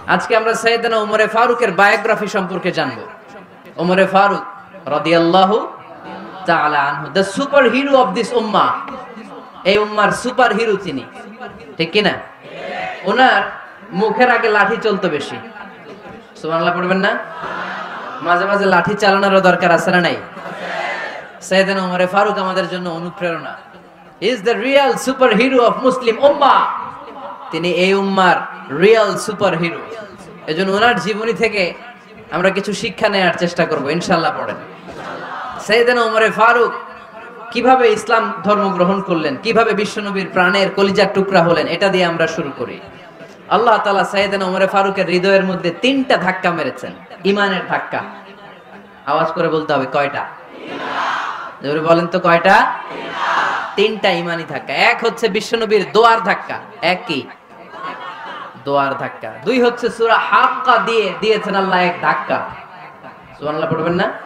আজকে আমরা সাইয়েদনা ওমরে ফারুকের বায়োগ্রাফি সম্পর্কে জানব। ওমরে ফারুক রাদিয়াল্লাহু তাআলা আনহু, the super hero of this উম্মাহ। এই উম্মার সুপার হিরো তিনি, ঠিক কি না? ওনার মুখের আগে লাঠি চলতো বেশি। সুবহানাল্লাহ পড়বেন না? মাঝে মাঝে লাঠি চালানোরও দরকার আছে না নাই? সাইয়েদনা ওমরে ফারুক আমাদের জন্য অনুপ্রেরণা। He is the real super hero of Muslim উম্মাহ। তিনি এই উম্মার রিয়েল সুপার হিরো। এজন্য ওনার জীবনী থেকে আমরা কিছু শিক্ষা নেওয়ার চেষ্টা করব ইনশাআল্লাহ। পড়েন সাইয়েদনা ওমরে ফারুক কিভাবে ইসলাম ধর্ম গ্রহণ করলেন, কিভাবে বিশ্বনবীর প্রাণের কলিজার টুকরা হলেন, এটা দিয়ে আমরা শুরু করি। আল্লাহ তাআলা সাইয়েদনা ওমরে ফারুকের হৃদয়ের মধ্যে 3টা ধাক্কা মেরেছেন, ঈমানের ধাক্কা। আওয়াজ করে বলতে হবে কয়টা? জোরে বলেন তো কয়টা? 3টা ঈমানি ধাক্কা। এক হচ্ছে বিশ্বনবীর দোয়ার ধাক্কা। এক কি? দোয়ার ধাক্কা। 2 হচ্ছে সূরা হাক্কা দিয়ে দিয়েছেন আল্লাহ এক ধাক্কা। সুবহানাল্লাহ পড়বেন না?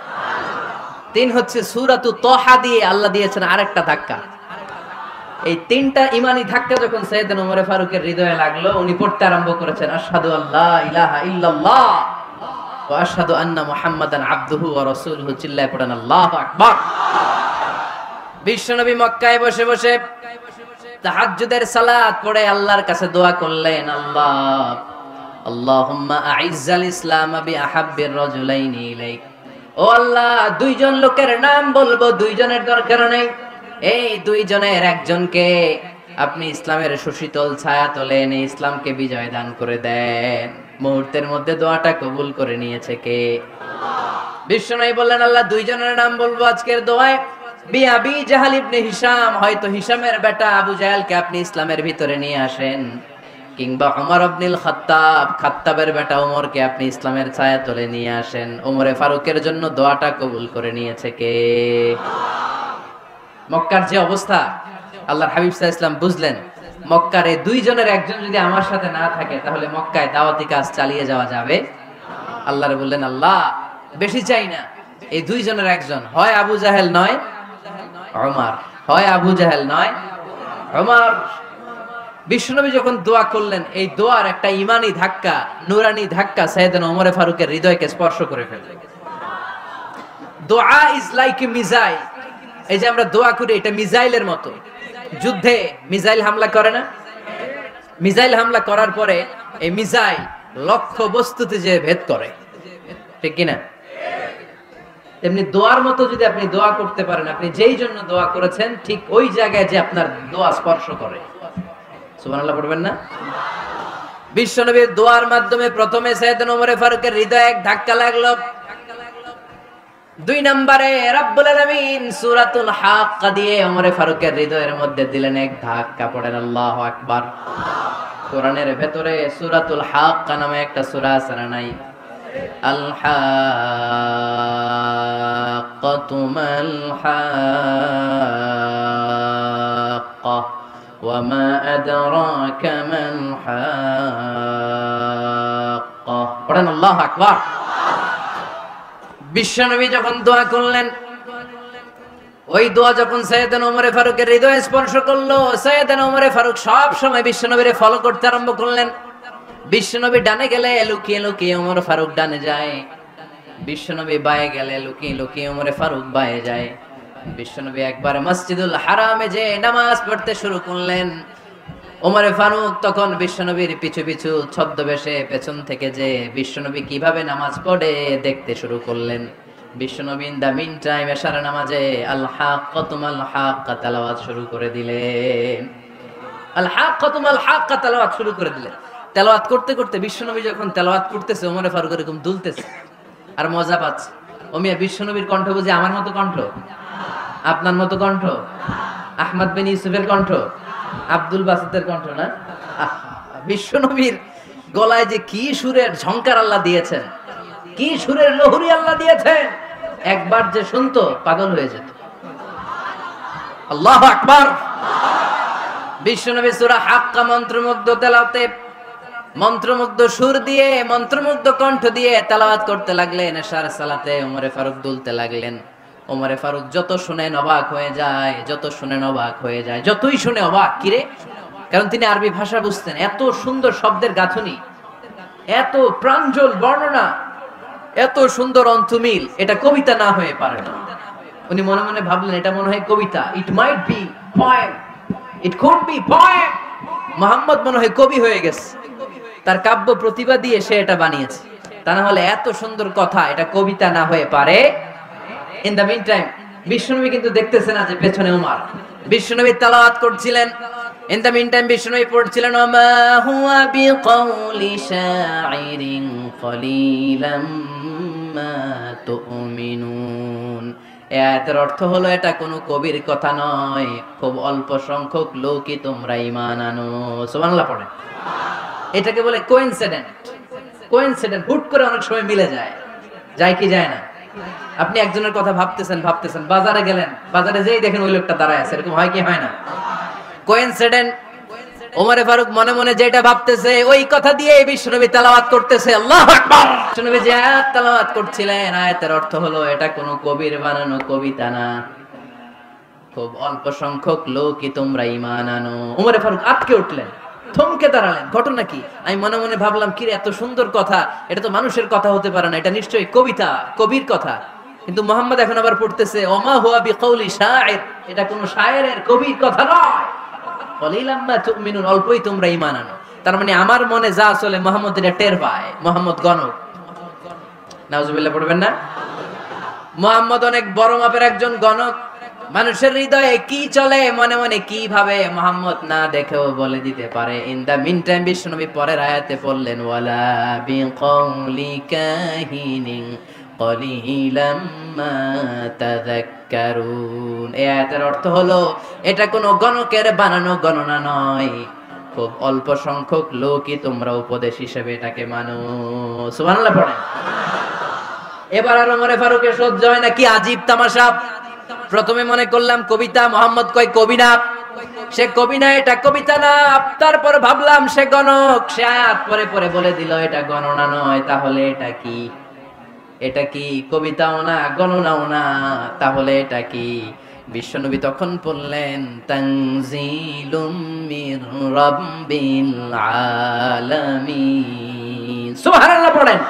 3 হচ্ছে সূরাতু তাহা দিয়ে আল্লাহ দিয়েছেন আরেকটা ধাক্কা। এই 3টা ঈমানি ধাক্কা যখন সাইয়েদনা ওমর ফারুকের হৃদয়ে লাগলো, উনি পড়তে আরম্ভ করেছেন আশহাদু আল্লা ইলাহা ইল্লাল্লাহ ওয়া আশহাদু আন্না মুহাম্মাদান আবদুহু ওয়া রাসূলুহু। চিল্লায়ে পড়েন আল্লাহু আকবার। বিশ্বনবী মক্কায় বসে বসে তাহাজ্জুদের সালাত পড়ে আল্লাহর কাছে দোয়া করলেন, আল্লাহুম্মা আইজ্জাল ইসলাম বিআহাব্বির রাজুলাইনি ইলাইক। ও আল্লাহ, 2 জন লোকের নাম বলবো, 2 জনের দরকার নেই। এই 2 জনের একজনকে আপনি ইসলামের সুশীতল ছায়া তলে এনে ইসলামকে বিজয় দান করে দেন। মুহূর্তের মধ্যে দোয়াটা কবুল করে নিয়েছে কে? বিশ্বনবী বললেন, আল্লাহ 2 জনের নাম বলবো আজকের দোয়ায়। আবি জাহাল ইবনে হিশাম, হয়তো হিশামের বেটা আবু জাহেলকে আপনি ইসলামের ভিতরে নিয়ে আসেন, কিংবা ওমর ইবনুল খাত্তাব, খাত্তাবের বেটা ওমরকে আপনি ইসলামের ছায়া তলে নিয়ে আসেন। ওমরে ফারুকের জন্য দোয়াটা কবুল করে নিয়েছে কে? মক্কার যে অবস্থা, আল্লাহর হাবিব সাল্লাল্লাহু আলাইহি ওয়াসাল্লাম বুঝলেন মক্কার এই 2 জনের একজন যদি আমার সাথে না থাকে তাহলে মক্কায় দাওয়াতি কাজ চালিয়ে যাওয়া যাবে। আল্লাহরে বললেন, আল্লাহ বেশি চাই না, এই 2 জনের একজন, হয় আবু জাহেল নয় ওমর, হয় আবু জাহেল নয় ওমর। বিশ্বনবী যখন দোয়া করলেন, এই দোয়ার একটা ঈমানি ধাক্কা, নূরানি ধাক্কা সাইয়েদনা ওমর ফারুকের হৃদয়কে স্পর্শ করে ফেলে। দোয়া ইজ লাইক এ মিসাইল। এই যে আমরা দোয়া করি, এটা মিসাইলের মতো। যুদ্ধে মিসাইল হামলা করে না? মিসাইল হামলা করার পরে এই মিসাইল লক্ষ্য বস্তুতে যে ভেদ করে, ঠিক কি না? তেমনি দোয়ার মতো যদি আপনি দোয়া করতে পারেন, আপনি যেই জন্য দোয়া করেছেন ঠিক ওই জায়গায় যে আপনার দোয়া স্পর্শ করে। সুবহানাল্লাহ পড়বেন না? বিশ্বনবীর দোয়ার মাধ্যমে প্রথমে সাইয়েদনা ওমর ফারুকের হৃদয়ে এক ধাক্কা লাগলো। 2 নম্বরে রব্বুল আলামিন সূরাতুল হাক্কা দিয়ে ওমর ফারুকের হৃদয়ের মধ্যে দিলেন এক ধাক্কা। পড়েন আল্লাহু আকবার। কোরআনের ভেতরে সূরাতুল হাক্কা নামে একটা সূরা আছে না নাই? আল হাক্কাতু মাল হাক্কা ওয়া মা আদরাকা মাল হাক্কা। পড়েন আল্লাহু আকবার। বিশ্বনবী যখন দোয়া করলেন, ওই দোয়া যখন সাইয়েদনা ওমর ফারুকের হৃদয়ে স্পর্শ করলো, সাইয়েদনা ওমর ফারুক সব সময় বিশ্বনবীরে ফলো করতে আরম্ভ করলেন। বিশ্বনবী ডানে গেলে লুকিয়ে লুকিয়ে ওমর ফারুক ডানে যায়, বিশ্বনবী বায়ে গেলে লুকিয়ে লুকিয়ে ওমর ফারুক বায়ে যায়। বিশ্বনবী একবার মসজিদুল হারামে যে নামাজ পড়তে শুরু করলেন, ওমর ফারুক তখন বিশ্বনবীর পিছু পিছু ছদ্মবেশে পেছন থেকে যে বিশ্বনবী কিভাবে নামাজ পড়ে দেখতে শুরু করলেন। বিশ্বনবী ইন দা মিন টাইম এশারা নামাজে আল হাক্কাতু মাল হাক্কা তেলাওয়াত শুরু করে দিলেন। আল হাক্কাতু মাল হাক্কা তেলাওয়াত শুরু করে দিলেন। তেলাওয়াত করতে করতে বিশ্বনবী যখন তেলাওয়াত করতেছে, ওমর ফারুক এরকম দুলতেছে আর মজা পাচ্ছে। ও মিয়া, বিশ্বনবীর কণ্ঠ বুঝি আমার মতো কণ্ঠ, আপনার মতো কণ্ঠ, আহমদ বিন ইউসুফের কণ্ঠ, আব্দুল বাসিতের কণ্ঠ না? বিশ্বনবীর গলায় যে কি সুরের ঝংকার আল্লাহ দিয়েছেন, কি সুরের লহরী আল্লাহ দিয়েছেন, একবার যে শুনতো পাগল হয়ে যেত। আল্লাহু আকবার। বিশ্বনবী সূরা হাক্কা মন্ত্রমুগ্ধ তেলাওয়াতে, মন্ত্রমুগ্ধ সুর দিয়ে, মন্ত্রমুগ্ধ কণ্ঠ দিয়ে তেলাওয়াত করতে লাগলেন। এশার সালাতে ওমর ফারুক দুলতে লাগলেন। ওমর ফারুক যত শুনেন অবাক হয়ে যায়, যত শুনেন অবাক হয়ে যায়, যতই শুনে অবাক। কিরে? কারণ তিনি আরবি ভাষা বুঝতেন, এত সুন্দর শব্দের গাঁথনি। এত প্রাঞ্জল বর্ণনা, এত সুন্দর অন্তমিল, এটা কবিতা না হয়ে পারে না। উনি মনে মনে ভাবলেন এটা মনে হয় কবিতা, it might be poem, it could be poem. Muhammad মনে হয় কবি হয়ে গেছে, তার কাব্য প্রতিভা দিয়ে সে এটা বানিয়েছে। তা না হলে এত সুন্দর কথা, এটা কবিতা না হয়ে পারে। ইন দ্য মিন টাইম বিশ্বনবী কিন্তু দেখতেছে না যে পেছনে ওমর। বিশ্বনবী তেলাওয়াত করছিলেন, ইন দ্য মিন টাইম বিশ্বনবী পড়ছিলেন ওমা হুয়া বিকাউলি শাইরিন কলিলাম মা তুমিনুন। এর অর্থ হলো এটা কোনো কবির কথা নয়, খুব অল্প সংখ্যক লোকই তোমরা ঈমান আনো। সুবহানাল্লাহ পড়েন। এটাকে বলে কোইন্সিডেন্ট। কোইন্সিডেন্ট হুট করে অনেক সময় মিলে যায়, যায় কি যায় না? আপনি একজনের কথা ভাবতেছেন ভাবতেছেন, বাজারে গেলেন, বাজারে যেই দেখেন ওই লোকটা দাঁড়ায় আছে, এরকম হয় কি হয় না? কোইন্সিডেন্ট। ওমর ফারুক মনে মনে যেটা ভাবতেছে ওই কথা দিয়ে বিশ্বনবী তেলাওয়াত করতেছে, আল্লাহু আকবার। বিশ্বনবী যে আয়াত তেলাওয়াত করছিলেন, আয়াতের অর্থ হলো এটা কোনো কবির বানানো কবিতা না, খুব অল্প সংখ্যক লোকই তোমরা ঈমান আনো। ওমর ফারুক আটকে উঠলেন, থমকে দাঁড়ালেন। ঘটনা কি? আমি মনে মনে ভাবলাম কি রে, এত সুন্দর কথা, এটা তো মানুষের কথা হতে পারে না, এটা নিশ্চয়ই কবিতা, কবির কথা। কিন্তু মুহাম্মদ এখন আবার পড়তেছে ওমা হুয়া বিকাউলি শাইর, এটা কোনো শায়েরের, কবির কথা নয়। কলিলাম মা তুমিনুন, অল্পই তোমরা ঈমান আনো। তার মানে আমার মনে যা চলে মুহাম্মদ এটা টের পায়। মুহাম্মদ গণক। নাউজুবিল্লাহ পড়বেন না? মুহাম্মদ অনেক বড় মাপের একজন গণক। মানুষের হৃদয়ে কি চলে, মনে মনে কি ভাবে, মুহাম্মদ না দেখেও বলে দিতে পারে। ইন দা মিন টাইম বিশ্বনবী পরের আয়াতে পড়লেন ওয়ালা বিকাউলি কাহিনিন কলিলাম মা তাযাক্কারুন। এই আয়াতের অর্থ হলো এটা কোনো গণকের বানানো গণনা নয়, খুব অল্প সংখ্যক লোকই তোমরা উপদেশ হিসেবে এটাকে মানো। সুবহানাল্লাহ পড়েন। এবার আর ওমর ফারুকের সহ্য হয় না, কি আজীব তামাশা। প্রথমে মনে করলাম কবিতা, মোহাম্মদ কয় কবি না, সে কবি না, এটা কবিতা না। তারপর ভাবলাম সে গণক, সে আয়াত পরে পরে বলে দিল এটা গণনা নয়, তাহলে এটা কি? এটা কি কবিতাও না, গণনাও না, তাহলে এটা কি? বিশ্বনবী তখন বললেন তানজিলুম মির রাব্বিল আলামিন। সুবহানাল্লাহ পড়েন।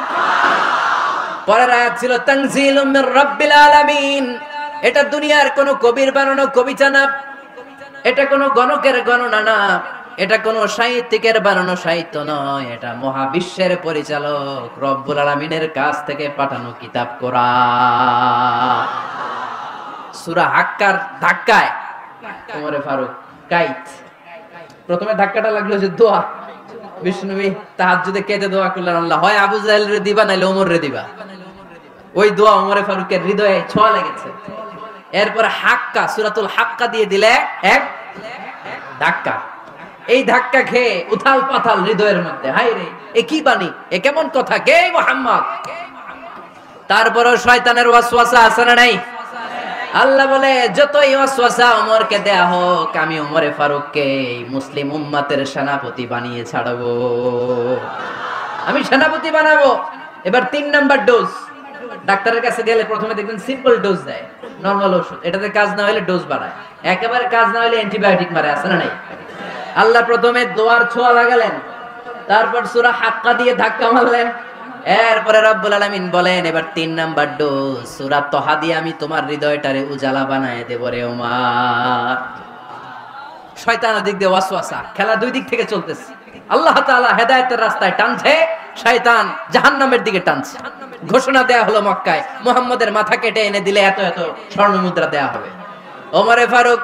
পরের আয়াত ছিল তানজিলুম মির রাব্বিল আলামিন। এটা দুনিয়ার কোন কবির বানানো কবিতা না, এটা কোন গণকের গণনা না, এটা কোন সাহিত্যিকের বানানো সাহিত্য নয়, এটা মহাবিশ্বের পরিচালক রব্বুল আলামিনের কাছ থেকে পাঠানো কিতাব কোরআন। সূরা হাক্কার ধাক্কায় ওমর ফারুক কাইত। প্রথমে ধাক্কাটা লাগলো যে দোয়া। বিষ্ণুবী তাহাজ্জুদে কেঁদে দোয়া করলেন, আল্লাহ হয় আবু জাহেল রে দিবা নাইলে ওমর রে দিবা। ওই দোয়া ওমর ফারুকের হৃদয়ে ছোঁয়া লেগেছে। এরপরে হাক্কা, সূরাতুল হাক্কা দিয়ে দিলে এক ধাক্কা। এই ধাক্কা খেয়ে উথাল পাথাল হৃদয়ের মধ্যে, হায় রে এ কি বাণী, এ কেমন কথা, কে মুহাম্মদ? তারপরও শয়তানের ওয়াসওয়াসা আছে না নাই? আল্লাহ বলে যতই ওয়াসওয়াসা ওমরকে দেয়া হোক, আমি ওমরে ফারুককে মুসলিম উম্মতের সেনাপতি বানিয়ে ছাড়বো, আমি সেনাপতি বানাবো। এবার 3 নাম্বার ডোজ। ডাক্তারের কাছে গেলে প্রথমে দেখবেন সিম্পল ডোজ দেয়, নরমাল ওষুধ, এটাতে কাজ না হলে ডোজ বাড়ায়, একেবারে কাজ না হলে অ্যান্টিবায়োটিক মারে, আছে না নাই? আল্লাহ প্রথমে দোয়ার ছোঁয়া লাগালেন, তারপর সূরা হাক্কা দিয়ে ধাক্কা মারলেন, এরপরে রব্বুল আলামিন বলেন এবার 3 নাম্বার ডোজ সূরা তহা দিয়ে আমি তোমার হৃদয়টারে উজালা বানায় দেব রে ওমর। শয়তান দিক দিয়ে ওয়াসওয়াসা, খেলা দুই দিক থেকে চলতেছে। আল্লাহ তাআলা হেদায়েতের রাস্তায় টানছে, শয়তান জাহান্নামের দিকে টানছে। ঘোষণা দেয়া হলো মক্কায়, মুহাম্মদের মাথা কেটে এনে দিলে এত এত স্বর্ণ মুদ্রা দেয়া হবে। ওমরে ফারুক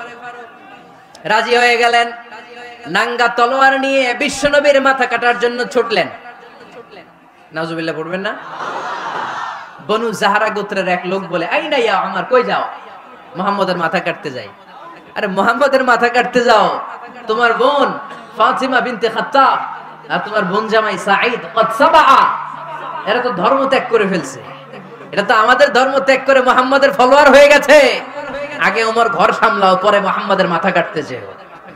রাজি হয়ে গেলেন, নাঙ্গা তলোয়ার নিয়ে বিশ্বনবীর মাথা কাটার জন্য ছুটলেন। নাউজুবিল্লাহ পড়বেন না? বনু জাহরা গোত্রের এক লোক বলে, আইনা ইয়া ওমর, কই যাও? মুহাম্মদের মাথা কাটতে যাই। আরে মুহাম্মদের মাথা কাটতে যাও? তোমার বোন ফাতিমা বিনতে খাত্তাব আর তোমার বোন জামাই সাঈদ কদ সাবা, এরা তো ধর্ম ত্যাগ করে ফেলছে, এটা তো আমাদের ধর্ম ত্যাগ করে মুহাম্মদের ফলোয়ার হয়ে গেছে। আগে ওমর ঘর সামলাও, পরে মুহাম্মদের মাথা কাটতে যেও।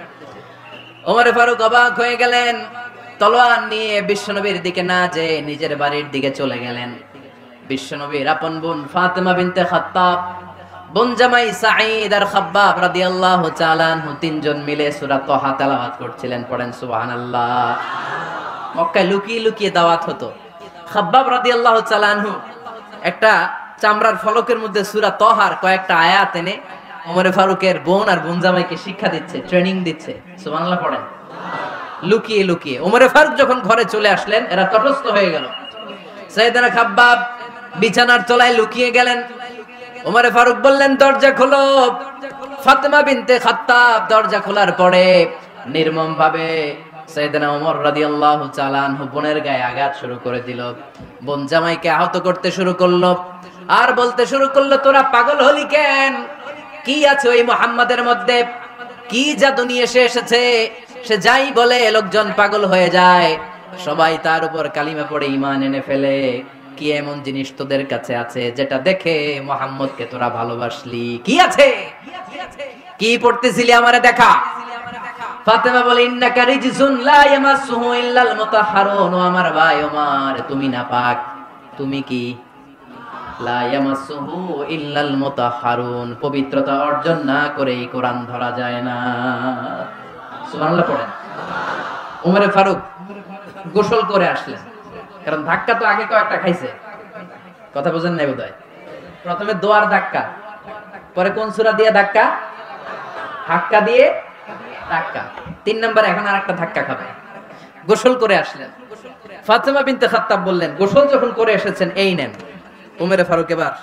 ওমরে ফারুক অবাক হয়ে গেলেন, তলোয়ার নিয়ে বিশ্বনবীর দিকে না যেয়ে নিজের বাড়ির দিকে চলে গেলেন। বিশ্বনবীর আপন বোন ফাতিমা বিনতে খাত্তাব, বোন জামাই সাঈদ আর খাব্বাব রাদিয়াল্লাহু তাআলা আনহু তিনজন মিলে সূরা তহা তেলাওয়াত করছিলেন। পড়েন সুবহানাল্লাহ। মক্কায় লুকিয়ে লুকিয়ে দাওয়াত হতো। খাব্বাব রাদিয়াল্লাহু তাআলা আনহু একটা চামড়ার ফলকের মধ্যে সূরা তহার কয়েকটা আয়াত এনে ওমরে ফারুকের বোন আর বোন জামাইকে শিক্ষা দিচ্ছে, ট্রেনিং দিচ্ছে। সুবহানাল্লাহ পড়েন। লুকিয়ে লুকিয়ে ওমরে ফারুক যখন ঘরে চলে আসলেন, এরা তটস্থ হয়ে গেল। সাইয়েদনা খাব্বাব বিছানার তলায় লুকিয়ে গেলেন। ওমরে ফারুক বললেন, দরজা খোলো। ফাতেমা বিনতে খাত্তাব দরজা খোলার পরে নির্মম ভাবে সাইয়েদনা ওমর রাদিয়াল্লাহু তাআলা আনহু বোনের গায়ে আঘাত শুরু করে দিল। বোন জামাইকে আহত করতে শুরু করলো আর বলতে শুরু করলো, তোরা পাগল হলি কেন? কি আছে ওই মুহাম্মাদের মধ্যে? কি জাদু নিয়ে এসেছে? সে যাই বলে লোকজন পাগল হয়ে যায়, সবাই তার উপর কালিমা পড়ে ঈমান এনে ফেলে। কি এমন জিনিস তোদের কাছে আছে যেটা দেখে মুহাম্মদকে তোরা ভালোবাসলি? কি আছে? কি পড়তেছিলি আমারে দেখা। ফাতেমা বলে, ইন্নাকা রিজসুন লা ইয়ামাসসুহু ইল্লাল মুতাহহারুন। ও আমার ভাই ওমর, তুমি নাপাক। তুমি কি? লা ইয়ামাসসুহু ইল্লাল মুতাহহারুন, পবিত্রতা অর্জন না করে এই কোরআন ধরা যায় না। সুবহানাল্লাহ পড়েন। ওমরে ফারুক গোসল করে আসলেন, কারণ ধাক্কা তো আগে কয়েকটা খাইছে। কথা বুঝেন নাই বোধহয়? প্রথমে দোয়ার ধাক্কা, পরে কোন সূরা দিয়ে ধাক্কা? হাক্কা দিয়ে ধাক্কা। 3 নাম্বার এখন আরেকটা ধাক্কা খাবে। গোসল করে আসলেন। ফাতেমা বিনতে খাত্তাব বললেন, গোসল যখন করে এসেছেন, এই নেন। ওমরে ফারুক এবার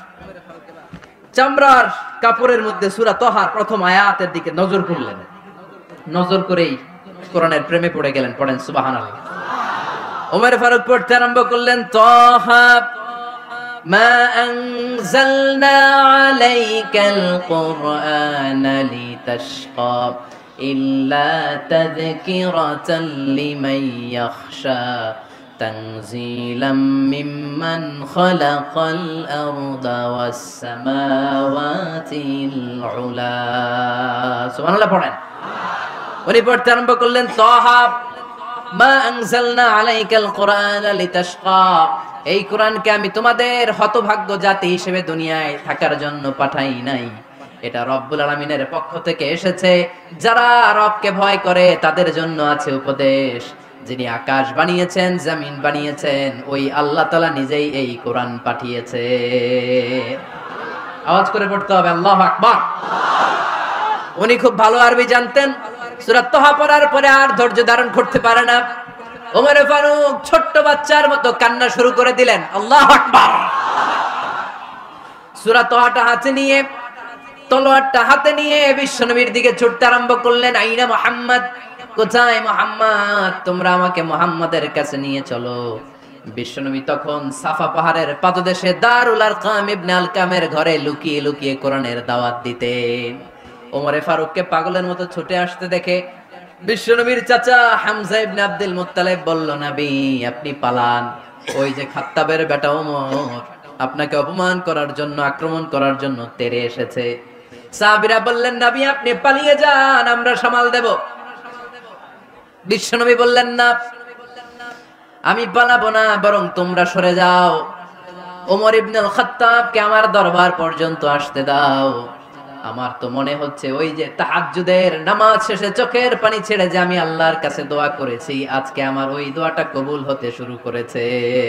চামড়ার কাপড়ের মধ্যে সূরা তহার প্রথম আয়াতের দিকে নজর করলেন। নজর করেই কোরআনের প্রেমে পড়ে গেলেন। পড়েন সুবহানাল্লাহ। ওমর ফারুক পড়তে আরম্ভ করলেন, তহা মা আনজালনা আলাইকাল কুরআনা লিতাশকা ইল্লা তাযকিরাতাল লিমান ইয়াখশা তানজিলাম মিম্মান খালাকাল আরদা ওয়াস সামাওয়াতিল উলা। সুবহানাল্লাহ পড়েন। উনি পড়তে আরম্ভ করলেন, তহা মা আনজালনা আলাইকাল কুরআনা লিতাশকা, এই কোরআনকে আমি তোমাদের হতভাগ্য জাতি হিসেবে দুনিয়ায় থাকার জন্য পাঠাই নাই। এটা রব্বুল আলামিনের পক্ষ থেকে এসেছে। যারা রবকে ভয় করে তাদের জন্য আছে উপদেশ। যিনি আকাশ বানিয়েছেন, জমিন বানিয়েছেন, ওই আল্লাহ তাআলা নিজেই এই কোরআন পাঠিয়েছে। আওয়াজ করে পড়তে হবে, আল্লাহু আকবার। উনি খুব ভালো আরবি জানতেন। সূরা তহা পড়ার পরে আর ধৈর্য ধারণ করতে পারে না। ওমর ফারুক ছোট্ট বাচ্চার মতো কান্না শুরু করে দিলেন। আল্লাহু আকবার। সূরা তহাটা হাতে নিয়ে, তলোয়ারটা হাতে নিয়ে বিশ্বনবীর দিকে ছুটতে আরম্ভ করলেন। আইনা মুহাম্মদ, কোথায় মুহাম্মদ? তোমরা আমাকে মুহাম্মাদের কাছে নিয়ে চলো। বিশ্বনবী তখন সাফা পাহাড়ের পাদদেশে দারুল আরকাম ইবনে আলকামের ঘরে লুকিয়ে লুকিয়ে কোরআনের দাওয়াত দিতেন। ওমরে ফারুককে পাগলের মতো ছুটে আসতে দেখে বিশ্বনবীর চাচা হামজা ইবনে আব্দুল মুত্তালিব বলল, নবী আপনি পালান। ওই যে খাত্তাবের বেটা ওমর আপনাকে অপমান করার জন্য, আক্রমণ করার জন্য তেড়ে এসেছে। সাহাবীরা বললেন, নবী আপনি পালিয়ে যান, আমরা সামাল দেব। বিশ্বনবী বললেন, না আমি পালাবো না, বরং তোমরা সরে যাও। ওমর ইবনুল খাত্তাবকে আমার দরবার পর্যন্ত আসতে দাও। আমার তো মনে হচ্ছে ওই যে তাহাজ্জুদের নামাজ শেষে চোখের পানি ছেড়ে যে আমি আল্লাহর কাছে দোয়া করেছি, আজকে আমার ওই দোয়াটা কবুল হতে শুরু করেছে।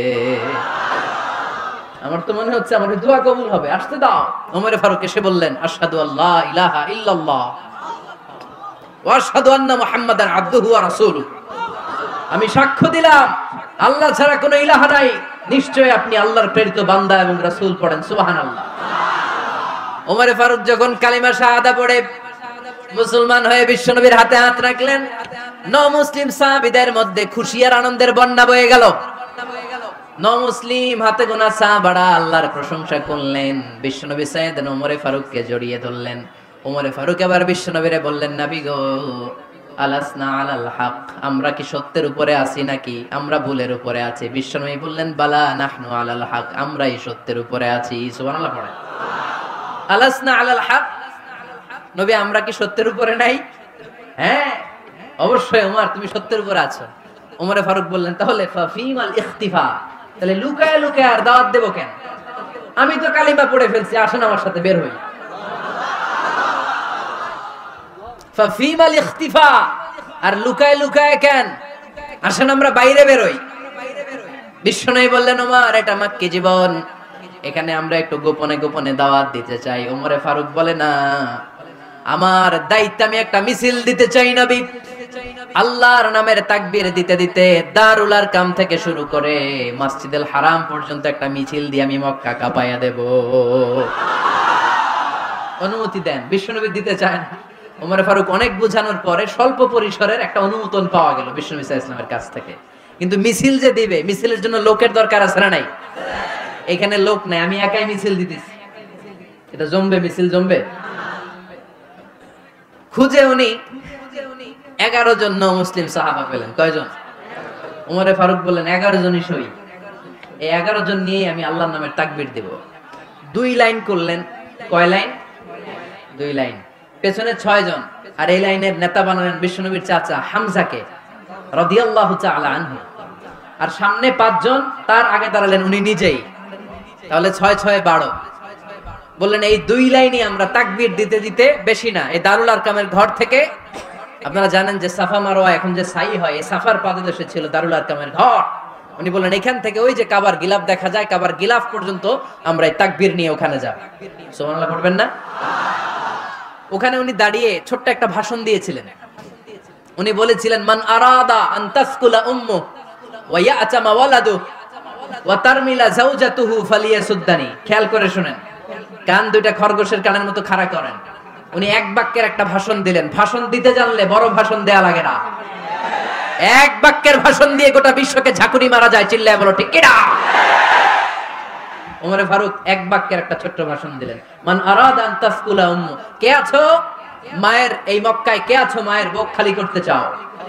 আমার তো মনে হচ্ছে আমার দোয়া কবুল হবে, আসতে দাও। ওমর ফারুক এসে বললেন, আশহাদু আল্লা ইলাহা ইল্লাল্লাহ ওয়া আশহাদু আন্না মুহাম্মাদান আবদুহু ওয়া রাসূলুহু। আমি সাক্ষ্য দিলাম আল্লাহ ছাড়া কোনো ইলাহ নাই, নিশ্চয়ই আপনি আল্লাহর প্রেরিত বান্দা এবং রাসূল। পড়েন সুবহানাল্লাহ। ওমর ফারুক যখন কালিমা শাহাদা পড়ে মুসলমান হয়ে বিশ্বনবীর হাতে হাত রাখলেন, মুসলিম সাহাবীদের মধ্যে খুশি আর আনন্দের বন্যা বয়ে গেল। মুসলিম হাতে গোনা সাহাবারা আল্লাহর প্রশংসা করলেন। বিশ্বনবী সাইয়েদনা ওমর ফারুককে জড়িয়ে ধরলেন। ওমর ফারুক আবার বিশ্বনবীরে বললেন, নবী গো, আলাসনা আলাল হক, আমরা কি সত্যের উপরে আছি নাকি আমরা ভুলের উপরে আছি? বিশ্বনবী বললেন, বালা নাহনু আলাল হক, আমরাই সত্যের উপরে আছি। সুবহানাল্লাহ পড়েন। আলাসনা আলাল হক, নবী আমরা কি সত্যের উপরে নাই? হ্যাঁ অবশ্যই ওমর, তুমি সত্যের উপরে আছো। ওমরে ফারুক বললেন, তাহলে ফাফিমাল ইখতিফা, তাহলে লুকায় লুকায় আর দাওয়াত দেব কেন? আমি তো কালিমা পড়ে ফেলছি, আসেন আমার সাথে বের হই। ফাফিমাল ইখতিফা, আর লুকায় লুকায় কেন? আসেন আমরা বাইরে বেরোই। বিশ্বনবী বললেন, ওমর এটা মাক্কি জীবন, এখানে আমরা একটু গোপনে গোপনে দাওয়াত দিতে চাই। ওমরে ফারুক বলে, না, আমার দায়িত্ব, আমি একটা মিছিল দিতে চাই নবী। আল্লাহর নামের তাকবীর দিতে দিতে দারুল আরকাম থেকে শুরু করে মসজিদুল হারাম পর্যন্ত একটা মিছিল দিয়ে আমি মক্কা কাঁপাইয়া দেব। অনুমতি দেন। বিশ্বনবী দিতে চায় না। ওমর ফারুক অনেক বোঝানোর পরে স্বল্প পরিসরের একটা অনুমোদন পাওয়া গেল বিশ্বনবী সাল্লাল্লাহু আলাইহি ওয়াসাল্লামের কাছ থেকে। কিন্তু মিছিল যে দিবে, মিছিলের জন্য লোকের দরকার আছে না নাই? এখানে লোক নাই, আমি একাই মিছিল দিতেছি। এটা জমবে? মিছিল জমবে? খুঁজে উনি 11 জন মুসলিম সাহাবা পেলেন। কয়জন? ওমরে ফারুক বললেন 11 জনই সই। এই 11 জন নিয়ে আমি আল্লাহর নামের তাকবীর দেব। 2 লাইন করলেন। কয় লাইন? 2 লাইন। পেছনে 6 জন, আর এই লাইনের নেতা বানালেন বিশ্বনবীর চাচা হামজাকে রাদিয়াল্লাহু তাআলা আনহু। আর সামনে 5 জন, তার আগে দাঁড়ালেন উনি নিজেই। তাহলে 6 6 12। বললেন এই 2 লাইনই আমরা তাকবীর দিতে দিতে, বেশি না, এই দারুল আরকামের ঘর থেকে, আপনারা জানেন যে সাফা মারওয়া এখন যে সাই হয়, এই সাফার পাদদেশে ছিল দারুল আরকামের ঘর। উনি বললেন এখান থেকে ওই যে কাবার গিলাফ দেখা যায়, কাবার গিলাফ পর্যন্ত আমরা এই তাকবীর নিয়ে ওখানে যাব। সুবহানাল্লাহ পড়বেন না? ওখানে উনি দাঁড়িয়ে ছোট্ট একটা ভাষণ দিয়েছিলেন। উনি বলেছিলেন, মান আরাদা আন তাসকুলা উম্মু ওয়া ইয়াতামা ওয়ালাদু ওয়া তারমিলা যাওজাতুহু ফালিয়াসুদ্দানি। খেয়াল করে শুনেন, কান দুইটা খরগোশের কানের মতো খাড়া করেন। উনি এক বাক্যের একটা ভাষণ দিলেন। ভাষণ দিতে জানলে বড় ভাষণ দেয়া লাগে না। এক বাক্যের ভাষণ দিয়ে গোটা বিশ্বকে ঝাঁকুনি মারা যায়। চিল্লায় বলো ঠিক কি না? ওমরে ফারুক এক বাক্যের একটা ছোট্ট ভাষণ দিলেন। মান আরাদা আন তাসকুলা উম্মু, কে আছো মায়ের এই মক্কায়, কে আছো মায়ের বুক খালি করতে চাও?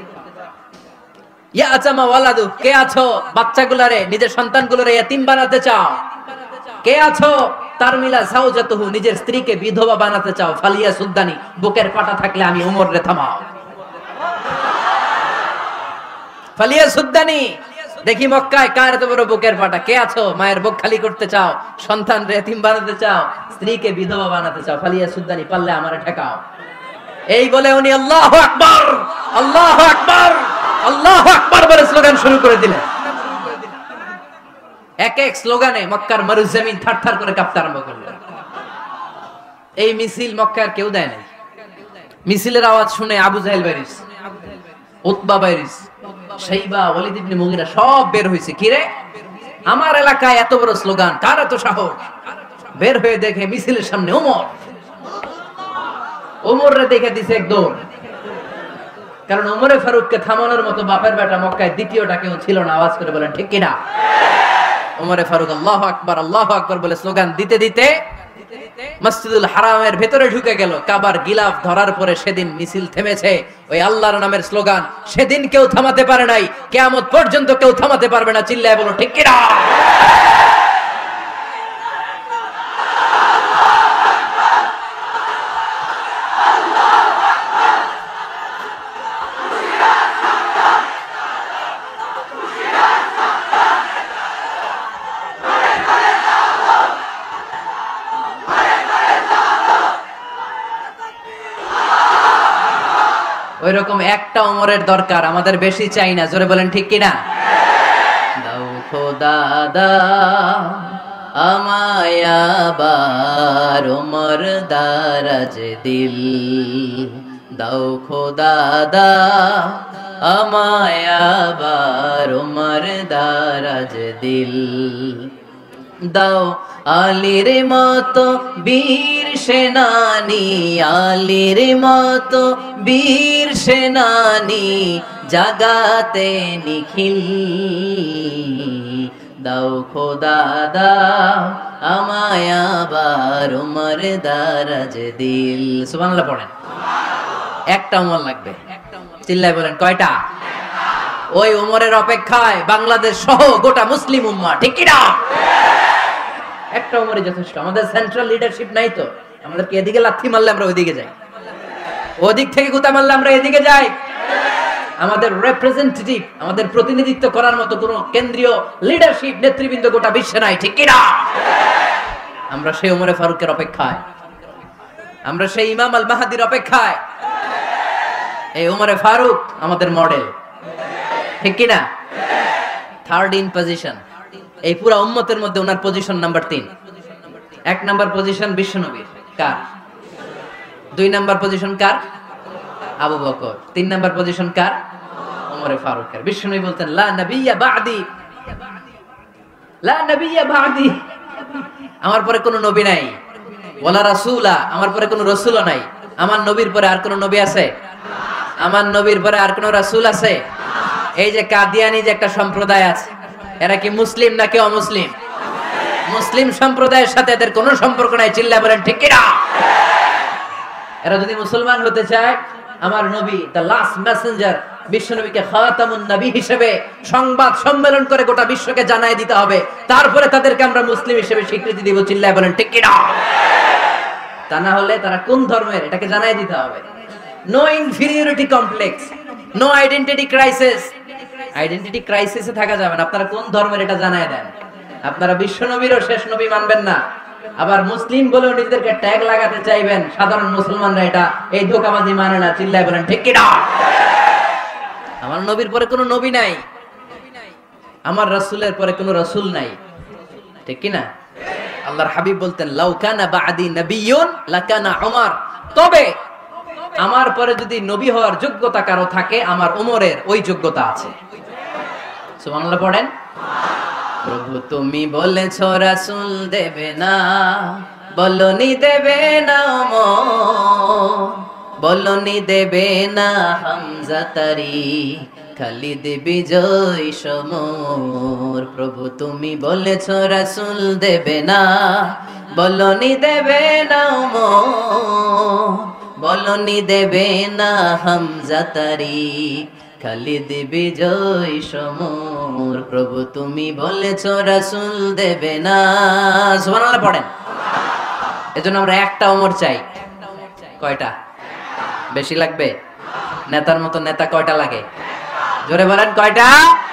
ইয়া আচামা ওয়ালাদু, কে আছো বাচ্চাগুলারে, নিজের সন্তানগুলোরে ইয়াতিম বানাতে চাও? কে আছো তারমিলা যাওজাতুহু, নিজের স্ত্রীকে বিধবা বানাতে চাও? ফালিয়া সুদ্দানি, বুকের পাটা থাকলে আমি ওমর রে থামাও। ফালিয়া সুদ্দানি, দেখি মক্কায় কার এত বড় বুকের পাটা। কে আছো মায়ের বুক খালি করতে চাও, সন্তান রে এতিম বানাতে চাও, স্ত্রীকে বিধবা বানাতে চাও? ফালিয়া সুদ্দানি, পারলে আমারে ঠেকাও। এই বলে উনি আল্লাহু আকবার, আল্লাহু আকবার, আল্লাহু আকবার বলে স্লোগান শুরু করে দিলেন। এক এক স্লোগানে মক্কার মরুজমিন থারথার করে কাঁপতে আরম্ভ করল। এই মিছিল মক্কার কেউ দেয় নাই। মিছিলের আওয়াজ শুনে আবু জাহেল বাইরিস, উতবা বাইরিস, শাইবা, ওয়ালিদ ইবনে মুগিরা সব বের হইছে। কি রে, আমার এলাকায় এত বড় স্লোগান, কার এত সাহস? বের হয়ে দেখে মিছিলের সামনে ওমর। ওমর রে দেখে দিছে এক দৌড়। কারণ ওমরে ফারুককে থামানোর মতো বাপের বেটা মক্কায় দ্বিতীয়টা কেউ ছিল না। আওয়াজ করে বলেন ঠিক কিনা? ওমরে ফারুক আল্লাহু আকবার, আল্লাহু আকবার বলে স্লোগান দিতে দিতে মসজিদুল হারামের ভেতরে ঢুকে গেল। কাবার গিলাফ ধরার পরে সেদিন মিছিল থেমেছে। ওই আল্লাহর নামের স্লোগান সেদিন কেউ থামাতে পারে নাই, কিয়ামত পর্যন্ত কেউ থামাতে পারবে না। চিল্লায় বলো ঠিক কিনা? ওই রকম একটা ওমরের দরকার, আমাদের বেশি চাই না। জোরে বলেন ঠিক কিনা? দাও খোদা দাও আমায় আবার ওমর দারাজ দিল, দাও খোদা দাও আমায় আবার ওমর দারাজ দিল, দাও আলীর মতো বীর সেনানি, আলীর মতো বীর সেনানি জাগাতে নিখিল, দাও খোদা দাও আমায় আবার ওমর দারাজ দিল। সুবহানাল্লাহ পড়েন। একটা ওমর লাগবে। চিল্লায় বলেন কয়টা? ওই ওমরের অপেক্ষায় বাংলাদেশ সহ গোটা মুসলিম উম্মাহ। ঠিক কি না? একটা ওমরই যথেষ্ট। আমাদের সেন্ট্রাল লিডারশিপ নাই তো, আমাদেরকে এদিকে লাথি মারলে আমরা ওইদিকে যাই, ওদিক থেকে গুতা মারলে আমরা এদিকে যাই। আমাদের রিপ্রেজেন্টেটিভ, আমাদের প্রতিনিধিত্ব করার মতো কোন কেন্দ্রীয় লিডারশিপ নেতৃবৃন্দ গোটা বিশ্বে নাই। ঠিক কি না? আমরা সেই ওমরে ফারুকের অপেক্ষায়, আমরা সেই ইমাম আল মাহদির অপেক্ষায়। এই ওমরে ফারুক আমাদের মডেল। ঠিক কি না? থার্ড ইন পজিশন, এই পুরো উম্মতের মধ্যে ওনার পজিশন নাম্বার 3। 1 নাম্বার পজিশন বিশ্বনবীর, কার? 2 নাম্বার পজিশন কার? Abu Bakr. 3 নাম্বার পজিশন কার? ওমর ফারুকের। বিশ্বনবী বলতেন লা নবিয়্যা বা'দি, লা নবিয়্যা বা'দি, আমার পরে কোনো নবী নাই। ওয়ালা রাসূলা, আমার পরে কোনো রাসূলও নাই। আমার নবীর পরে আর কোনো নবী আছে? আমার নবীর পরে আর কোনো রাসূল আছে? এই যে কাদিয়ানি যে একটা সম্প্রদায় আছে, এরা কি মুসলিম নাকি অমুসলিম? মুসলিম সম্প্রদায়ের সাথে এদের কোনো সম্পর্ক নাই। চিল্লায়ে বলেন ঠিক কি না? এরা যদি মুসলমান হতে চায়, আমার নবী দ্য লাস্ট মেসেঞ্জার বিশ্বনবীকে খাতামুন নবী হিসেবে সংবাদ সম্মেলন করে গোটা বিশ্বকে জানাই দিতে হবে, তারপরে তাদেরকে আমরা মুসলিম হিসেবে স্বীকৃতি দিব। চিল্লায়ে বলেন ঠিক কি না? তা না হলে তারা কোন ধর্মের এটাকে জানাই দিতে হবে। No inferiority complex, no identity crisis. Identity ক্রাইসিসে থাকা যাবে না। আপনারা কোন ধর্মের এটা জানাই দেন। আপনারা বিশ্বনবীরও শেষ নবী মানবেন না, আবার মুসলিম বলেও নিজেদেরকে ট্যাগ লাগাতে চাইবেন। সাধারণ মুসলমানরা এটা এই ধোঁকাবাজি মানে না। চিল্লায় বলেন ঠিক কি না? আমার নবীর পরে কোনো নবী নাই, আমার রাসূলের পরে কোনো রাসূল নাই। ঠিক কি না? আল্লাহর হাবিব বলতেন লাউ কানা বা'দি নাবিয়্যুন লাকানা উমর, তবে আমার পরে যদি নবী হওয়ার যোগ্যতা কারো থাকে, আমার ওমরের ওই যোগ্যতা আছে। সুবহানাল্লাহ পড়েন। প্রভু তুমি বলেছো রাসূল দেবে না, বলনি দেবে না ওমর, বলনি দেবে না হামজা তারি, খালিদ বিজয় সমর। প্রভু তুমি বলেছো রাসূল দেবে না, বলনি দেবে না ওমর, বলনি দেবে না হামজা তারি, খালিদ বিজয় সমর। প্রভু তুমি বলেছো রাসূল দেবে না। সুবহানাল্লাহ পড়েন। এজন্য আমরা একটা ওমর চাই। কয়টা? বেশি লাগবে? নেতার মতো নেতা কয়টা লাগে? জোরে বলেন কয়টা?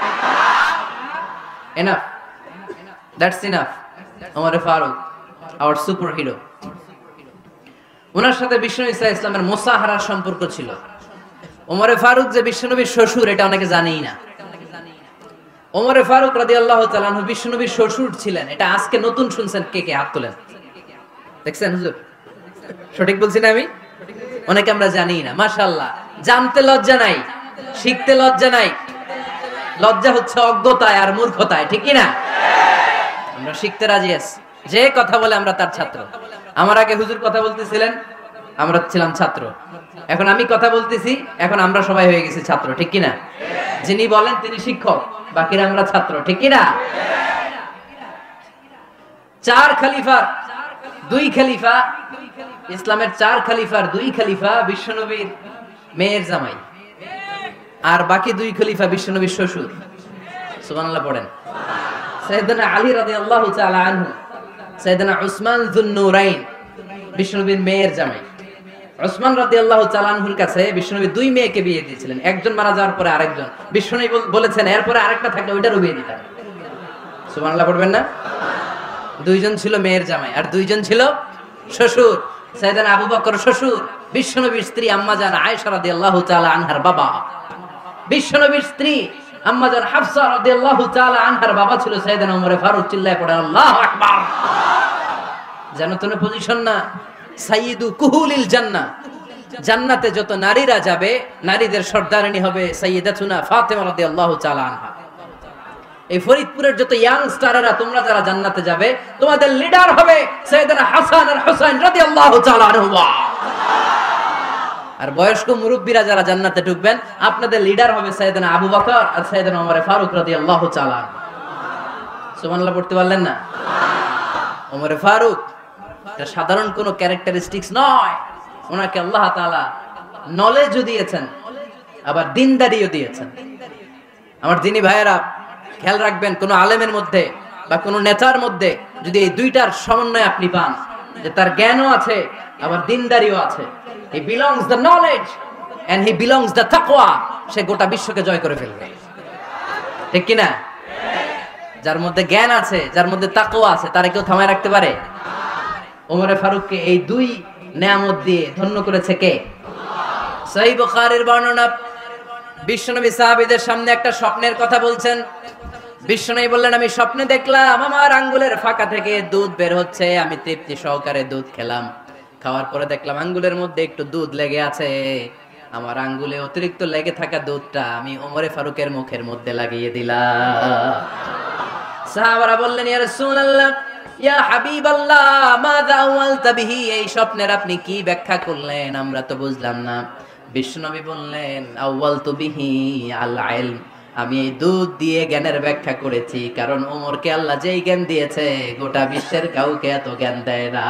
Enough, that's enough. Omar Farooq our super hero. ওনার সাথে বিশ্বনবী সাল্লাল্লাহু আলাইহি ওয়াসাল্লামের মুসাহারার সম্পর্ক ছিল। ওমর ফারুক যে বিশ্বনবীর শ্বশুর, এটা অনেকে জানেই না। ওমর ফারুক রাদিয়াল্লাহু তাআলা আনহু বিশ্বনবীর শ্বশুর ছিলেন। এটা আজকে নতুন শুনছেন। কে কে হাত তোলেন? দেখছেন হুজুর? সঠিক বলছি না আমি? অনেকে আমরা জানি না। মাশাআল্লাহ। জানতে লজ্জা নাই, শিখতে লজ্জা নাই। লজ্জা হচ্ছে অজ্ঞতায় আর মূর্খতায়। ঠিক কি না? আমরা শিখতে রাজি আছি। যে কথা বলে আমরা তার ছাত্র। আমার আগে হুজুর কথা বলতেছিলেন, আমরা ছিলাম ছাত্র। এখন আমি কথা বলতেছি, এখন আমরা সবাই হয়ে গেছি ছাত্র। ঠিক কি না? যিনি বলেন তিনি শিক্ষক, বাকিরা আমরা ছাত্র। ঠিক কি না? 4 খলিফার 2 খলিফা, ইসলামের 4 খলিফার 2 খলিফা বিশ্বনবীর মেয়ের জামাই, আর বাকি 2 খলিফা বিশ্বনবীর শ্বশুর। সুবহানাল্লাহ পড়েন। সাইয়েদনা আলী রাদিয়াল্লাহু তাআলা আনহু, সাইয়েদনা উসমান যুন নূরাইন বিশ্বনবীর মেয়ের জামাই। উসমান রাদিয়াল্লাহু তাআলা আনহুর কাছে বিশ্বনবী 2 মেয়েকে বিয়ে দিয়েছিলেন। একজন মারা যাওয়ার পরে আরেকজন। বিশ্বনবী বলেছেন এরপরে আরেকটা থাকলে ওইটারও বিয়ে দিতেন। সুবহানাল্লাহ পড়বেন না? 2 জন ছিল মেয়ের জামাই আর 2 জন ছিল শ্বশুর। সাইয়েদনা আবু বকর শ্বশুর, বিশ্বনবীর স্ত্রী আম্মা জান আয়েশা রাদিয়াল্লাহু তাআলা আনহার বাবা। বিশ্বনবীর স্ত্রী আম্মা জান হাফসা রাদিয়াল্লাহু তাআলা আনহার বাবা ছিল সাইয়েদনা ওমর ফারুক। চিল্লায়ে পড়ে আল্লাহু আকবার। জানো তো না পজিশন না? সাইয়্যিদু কুহুলিল জান্নাহ। জান্নাতে যত নারীরা যাবে, নারীদের সর্দারিনী হবে সাইয়্যিদাতুনা ফাতেমা রাদিয়াল্লাহু তাআলা আনহা। এই ফরিদপুরের যত ইয়াং স্টারেরা তোমরা যারা জান্নাতে যাবে, তোমাদের লিডার হবে সাইয়েদনা হাসান আর হুসাইন রাদিয়াল্লাহু তাআলা আনহুমা। আর বয়স্ক মুরব্বীরা যারা জান্নাতে ঢুকবেন, আপনাদের লিডার হবে সাইয়েদনা আবু বকর আর সাইয়েদনা ওমর ফারুক রাদিয়াল্লাহু তাআলা আনহু। সুবহানাল্লাহ পড়তে পারলেন না? ওমর ফারুক এটা সাধারণ কোনো ক্যারেক্টারিস্টিক্স নয়। ওনাকে আল্লাহ তাআলা নলেজও দিয়েছেন, আবার দ্বীনদারিও দিয়েছেন। আমার দ্বীনী ভাইয়েরা খেয়াল রাখবেন, কোন আলেমের মধ্যে বা কোন নেতার মধ্যে যদি এই দুইটার সমন্বয় আপনি পান, যে তার জ্ঞানও আছে আবার দ্বীনদারিও আছে, he belongs the knowledge and he belongs the taqwa, সে গোটা বিশ্বকে জয় করে ফেলবে। ঠিক কি না? যার মধ্যে জ্ঞান আছে, যার মধ্যে তাকওয়া আছে, তারে কেউ থামায় রাখতে পারে? ওমর ফারুককে এই 2 নেয়ামত দিয়ে ধন্য করেছে কে? সহিহ বুখারীর বর্ণনা, বিশ্বনবী সাহাবীদের সামনে একটা স্বপ্নের কথা বলছেন। বিশ্বনবী বললেন, আমি স্বপ্নে দেখলাম আমার আঙ্গুলের ফাঁকা থেকে দুধ বের হচ্ছে, আমি তৃপ্তি সহকারে দুধ খেলাম। খাওয়ার পরে দেখলাম আঙ্গুলের মধ্যে একটু দুধ লেগে আছে। আমার আঙ্গুলে অতিরিক্ত লেগে থাকা দুধটা আমি ওমরে ফারুকের মুখের মধ্যে লাগিয়ে দিলাম। সাহাবারা বললেন, ইয়া রাসূলুল্লাহ, ইয়া হাবিবাল্লাহ, মাযা আওয়ালতা বিহি, এই স্বপ্নের আপনি কি ব্যাখ্যা করলেন, আমরা তো বুঝলাম না। বিশ্বনবী বললেন, আওয়ালতু বিহি আল ইলম, আমি এই দুধ দিয়ে জ্ঞানের ব্যাখ্যা করেছি, কারণ ওমরকে আল্লাহ যেই জ্ঞান দিয়েছে গোটা বিশ্বের কাউকে এত জ্ঞান দেয় না।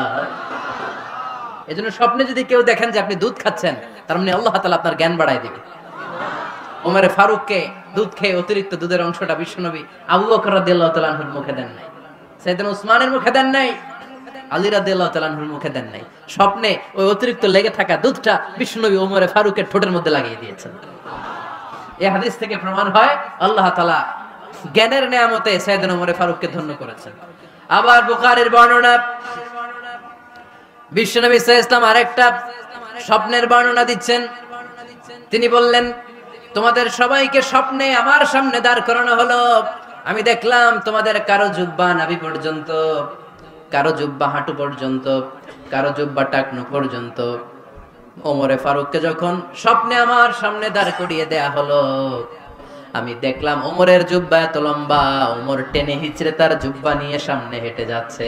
এজন্য স্বপ্নে যদি কেউ দেখেন যে আপনি দুধ খাচ্ছেন, তার মানে আল্লাহ তাআলা আপনার জ্ঞান বাড়ায় দিবে। ওমরে ফারুককে দুধ খেয়ে অতিরিক্ত দুধের অংশটা বিশ্বনবী আবু বকর রাদিয়াল্লাহু তাআলা আনহুর মুখে দেন নাই, সাইয়েদনা উসমানের মুখে দেন নাই, আলী রাদিয়াল্লাহু তাআলা আনহুর মুখে দেন নাই। স্বপ্নে ওই অতিরিক্ত লেগে থাকা দুধটা বিশ্বনবী ওমরে ফারুকের ঠোঁটের মধ্যে লাগিয়ে দিয়েছেন। এই হাদিস থেকে প্রমাণ হয় আল্লাহ তাআলা জ্ঞানের নেয়ামতে সাইয়েদনা ওমরে ফারুককে ধন্য করেছেন। আবার বুখারীর বর্ণনা, বিশ্বনবী সাল্লাল্লাহু আলাইহি ওয়াসাল্লাম আরেকটা স্বপ্নের বর্ণনা দিচ্ছেন। তিনি বললেন, তোমাদের সবাইকে স্বপ্নে আমার সামনে দাঁড় করানো হলো। আমি দেখলাম তোমাদের কারো জুব্বা নাভি পর্যন্ত, কারো জুব্বা হাঁটু পর্যন্ত, কারো জুব্বা টাকনু পর্যন্ত। ওমরে ফারুককে যখন স্বপ্নে আমার সামনে দাঁড় করিয়ে দেয়া হলো, আমি দেখলাম ওমরের জুব্বা এত লম্বা, ওমর টেনে হিচড়ে তার জুব্বা নিয়ে সামনে হেঁটে যাচ্ছে।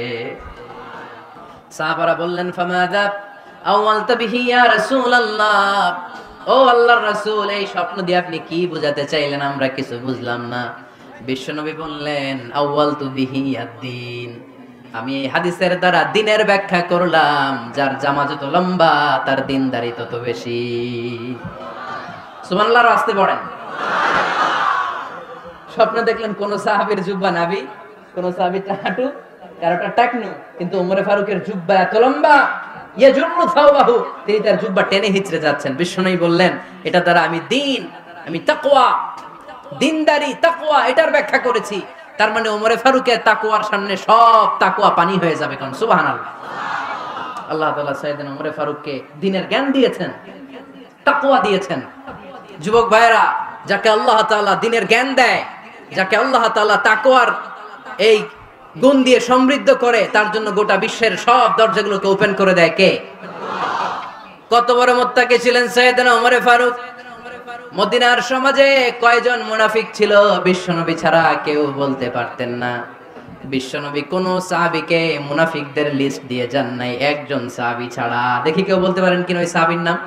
সাহাবারা বললেন, ফামাযা আওয়ালতা বিহি ইয়া রাসূলুল্লাহ, ও আল্লাহর রাসূল, এই স্বপ্ন দিয়ে আপনি কি বোঝাতে চাইলেন, আমরা কিছু বুঝলাম না। বিশ্বনবী বললেন, আউয়ালতু বিহি আদ-দীন, আমি এই হাদিসের দ্বারা দ্বীনের ব্যাখ্যা করলাম, যার জামা যত লম্বা তার দ্বীনদারি তত বেশি। সুবহানাল্লাহ, আস্তে পড়েন। স্বপ্ন দেখলেন কোন সাহাবীর জুব্বা নাভি, কোন সাহাবীর হাঁটু, কারোটা টাকনু, কিন্তু ওমরে ফারুকের জুব্বা এত লম্বা, ইয়াজুন্নু থাওবাহু, তিনি তার জুব্বা টেনে হিচড়ে যাচ্ছেন। বিশ্বনবী বললেন, এটা দ্বারা আমি দ্বীন, আমি তাকওয়া, দ্বীনদারি, তাকওয়া, এটার ব্যাখ্যা করেছি। তার মানে ওমরে ফারুকের তাকওয়ার সামনে সব তাকওয়া পানি হয়ে যাবে। কোন সুবহানাল্লাহ। আল্লাহ তাআলা সাইয়েদনা ওমরে ফারুককে দ্বীনের জ্ঞান দিয়েছেন, তাকওয়া দিয়েছেন। যুবক ভাইরা, যাকে আল্লাহ তাআলা দ্বীনের জ্ঞান দেয়, যাকে আল্লাহ তাআলা তাকওয়ার এই গুণ দিয়ে সমৃদ্ধ করে, তার জন্য গোটা বিশ্বের সব দরজাগুলোকে ওপেন করে দেয় কে? কত বড় মুত্তাকি ছিলেন সাইয়েদনা ওমরে ফারুক। মদিনার সমাজে কয়জন মুনাফিক ছিল বিশ্বনবী ছাড়া কেউ বলতে পারতেন না। বিশ্বনবী কোন সাহাবীকে মুনাফিকদের লিস্ট দিয়ে যান নাই, একজন সাহাবী ছাড়া। দেখি কেউ বলতে পারেন কিনা ওই সাহাবীর নাম?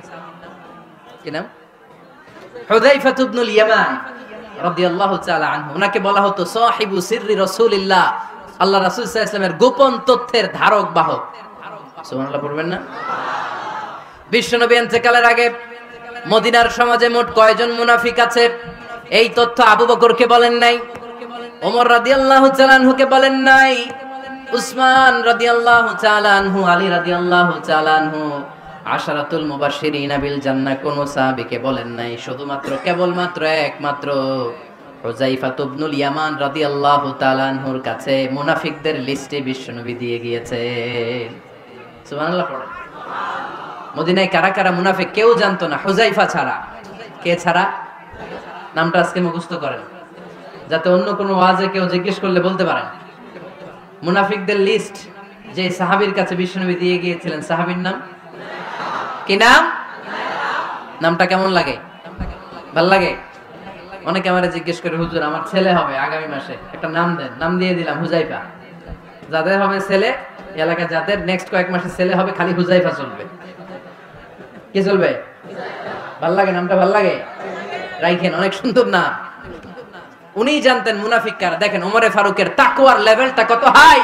কি নাম? হুযায়ফা ইবনুল ইয়ামান রাদিয়াল্লাহু তাআলা আনহু। ওনাকে বলা হতো সাহিবু সিররি রাসূলিল্লাহ, আল্লাহ রাসূল সাল্লাল্লাহু আলাইহি ওয়াসাল্লামের গোপন তথ্যের ধারক বাহক। সুবহানাল্লাহ পড়বেন না? বিশ্বনবী ইন্তেকালের আগে মদিনার সমাজে মোট কয়জন মুনাফিক আছে, এই তথ্য আবু বকরকে বলেন নাই, ওমর রাদিয়াল্লাহু তাআলা আনহুকে বলেন নাই, উসমান রাদিয়াল্লাহু তাআলা আনহু, আলী রাদিয়াল্লাহু তাআলা আনহু, আশারাতুল মুবাশশিরিনা বিল জান্নাহ কোন সাহাবীকে বলেন নাই। শুধুমাত্র কেবলমাত্র একমাত্র হুযায়ফা ইবনুল ইয়ামান রাদিয়াল্লাহু তাআলা আনহুর কাছে মুনাফিকদের লিস্টে বিশ্বনবী দিয়ে গিয়েছেন। সুবহানাল্লাহ পড়েন। মদিনায় কারা কারা মুনাফিক কেউ জানতো না, হুযায়ফা ছাড়া। কে ছাড়া? নামটা আজকে মুখস্থ করেন, যাতে অন্য কোনো ওয়াজে কেউ জিজ্ঞেস করলে বলতে পারেন। মুনাফিকদের লিস্ট যে সাহাবীর কাছে বিশ্বনবী দিয়ে গিয়েছিলেন, সাহাবীর নাম কি? নাম? নামটা কেমন লাগে? ভাল লাগে? অনেকে আমারে জিজ্ঞেস করে, হুজুর আমার ছেলে হবে আগামী মাসে, একটা নাম দেন। নাম দিয়ে দিলাম হুযায়ফা। যাদের হবে ছেলে, এলাকায় যাদের নেক্সট কয়েক মাসে ছেলে হবে, খালি হুযায়ফা চলবে। কি চলবে? ভাল লাগে? নামটা ভাল লাগে? রাইখেন, অনেক সুন্দর নাম। উনি জানতেন মুনাফিক কারা। দেখেন ওমরে ফারুকের তাকওয়ার লেভেলটা কত হাই।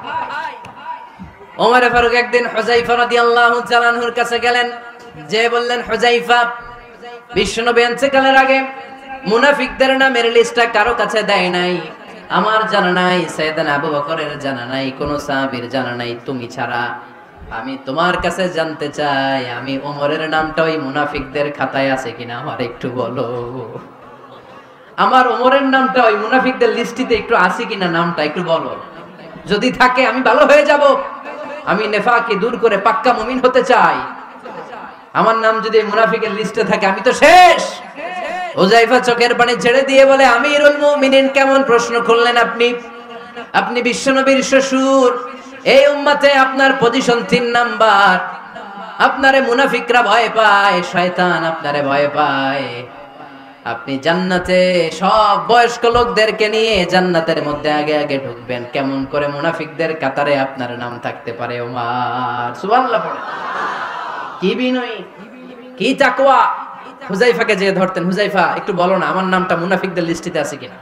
ওমরে ফারুক একদিন হুযায়ফা রাদিয়াল্লাহু তাআলা আনহুর কাছে গেলেন, যে বললেন, হুযায়ফা, বিশ্বনবী ইন্তেকালের আগে মুনাফিকদের নামের লিস্টটা কারো কাছে দেয় নাই, আমার জানা নাই, সাইয়েদনা আবু বকরের জানা নাই, কোন সাহাবীর জানা নাই, তুমি ছাড়া। আমি তোমার কাছে জানতে চাই, আমি ওমরের নামটা ওই মুনাফিকদের খাতায় আছে কিনা আমার একটু বলো। আমার ওমরের নামটা ওই মুনাফিকদের লিস্টিতে একটু আছে কিনা, নামটা একটু বলো। যদি থাকে আমি ভালো হয়ে যাব, আমি নেফাককে দূর করে পাক্কা মুমিন হতে চাই। আমার নাম যদি মুনাফিকের লিস্টে থাকে আমি তো শেষ। হুযায়ফা চোখের পানি ছেড়ে দিয়ে বলে, আমিরুল মুমিনিন, কেমন প্রশ্ন করলেন আপনি? আপনি বিশ্বনবীর শ্বশুর, এই উম্মতে আপনার পজিশন 3 নাম্বার। আপনারে মুনাফিকরা ভয় পায়, শয়তান আপনারে ভয় পায়। আপনি জান্নাতে সব বয়স্ক লোকদেরকে নিয়ে জান্নাতের মধ্যে আগে আগে ঢুকবেন, কেমন করে মুনাফিকদের কাতারে আপনার নাম থাকতে পারে ওমর? সুবহানাল্লাহ পড়ে। কি বিনয়ী, কি তাকওয়া। হুযায়ফাকে যে ধরতেন, হুযায়ফা একটু বলো না আমার নামটা মুনাফিকদের লিস্টিতে আছে কিনা।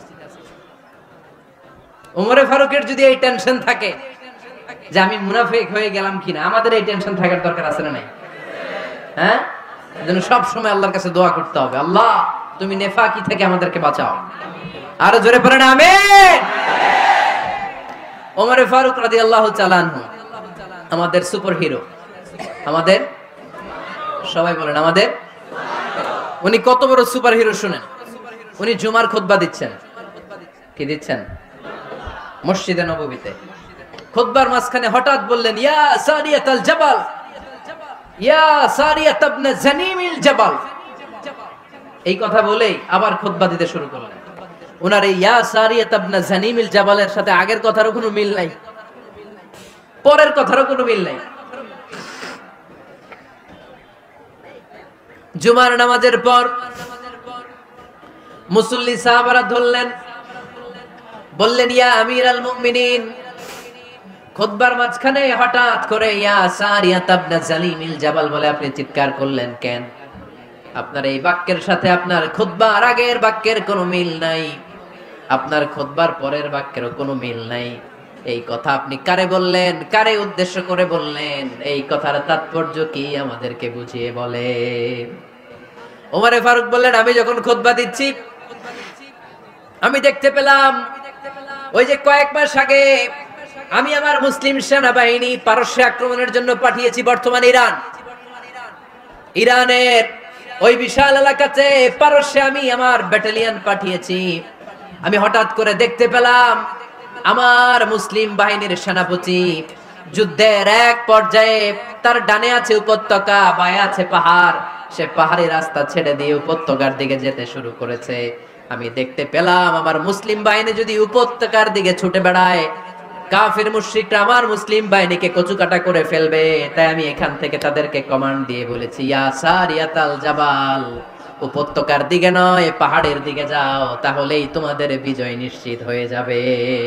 ওমরে ফারুকের যদি এই টেনশন থাকে যে আমি মুনাফিক হয়ে গেলাম কিনা, আমাদের এই টেনশন থাকার দরকার আছে না নাই? হ্যাঁ, এজন্য সব সময় আল্লাহর কাছে দোয়া করতে হবে, আল্লাহ তুমি নেফাকি থেকে আমাদেরকে বাঁচাও। আরো জোরে পড়েন আমিন। ওমরে ফারুক রাদিয়াল্লাহু তাআলা আনহু আমাদের সুপার হিরো, আমাদের সবাই বলেন আমাদের। উনি কত বড় সুপার হিরো শুনেন। উনি জুমার খুতবা দিচ্ছেন। কি দিচ্ছেন? মসজিদে নববীতে। খুতবার মাঝখানে হঠাৎ বললেন, ইয়া সারিয়াতাল জাবাল, ইয়া সারিয়াত ইবনে জানিমিল জাবাল। এই কথা বলেই আবার খুতবা দিতে শুরু করলেন। ওনার এই ইয়া সারিয়াত ইবনে জানিমিল জাবালের সাথে আগের কথারও কোনো মিল নাই, পরের কথারও কোনো মিল নাই। জুমার নামাজের পর মুসল্লি সাহাবারা ধরলেন, বললেন, ইয়া আমিরাল মুমিনিন। খুতবার মাঝখানে হঠাৎ করে ইয়া সারিয়াত ইবনে জালিমিল জাবাল বলে আপনি চিৎকার করলেন কেন? আপনার এই বাক্যের সাথে আপনার খুতবার আগের বাক্যের কোনো মিল নাই, আপনার খুতবার পরের বাক্যেরও কোনো মিল নাই। এই কথা আপনি কারে বললেন, কারে উদ্দেশ্য করে বললেন? এই কথার তাৎপর্য কি আমাদেরকে বুঝিয়ে বলেন। ওমরে ফারুক বললেন, আমি যখন খুতবা দিচ্ছি আমি দেখতে পেলাম ওই যে কয়েক মাস আগে আমি আমার মুসলিম সেনাবাহিনী পারস্যে আক্রমণের জন্য পাঠিয়েছি, বর্তমান ইরানের ওই বিশাল এলাকাতে পারস্যে আমি আমার ব্যাটালিয়ন পাঠিয়েছি। আমি হঠাৎ করে দেখতে পেলাম আমার মুসলিম বাহিনীর সেনাপতি যুদ্ধের এক পর্যায়ে তার ডানে আছে উপত্যকা, বায়ে আছে পাহাড়, সে পাহাড়ি রাস্তা ছেড়ে দিয়ে উপত্যকার দিকে যেতে শুরু করেছে। আমি দেখতে পেলাম আমার মুসলিম বাহিনী যদি উপত্যকার দিকে ছুটে বেড়ায়, কাফির মুশরিকরা আমার মুসলিম বাহিনীকে কচুকাটা করে ফেলবে। তাই আমি এখান থেকে তাদেরকে কমান্ড দিয়ে বলেছি, ইয়া সারিয়াতাল জাবাল, উপত্যকার দিকে নয় পাহাড়ের দিকে যাও, তাহলেই তোমাদের বিজয় নিশ্চিত হয়ে যাবে।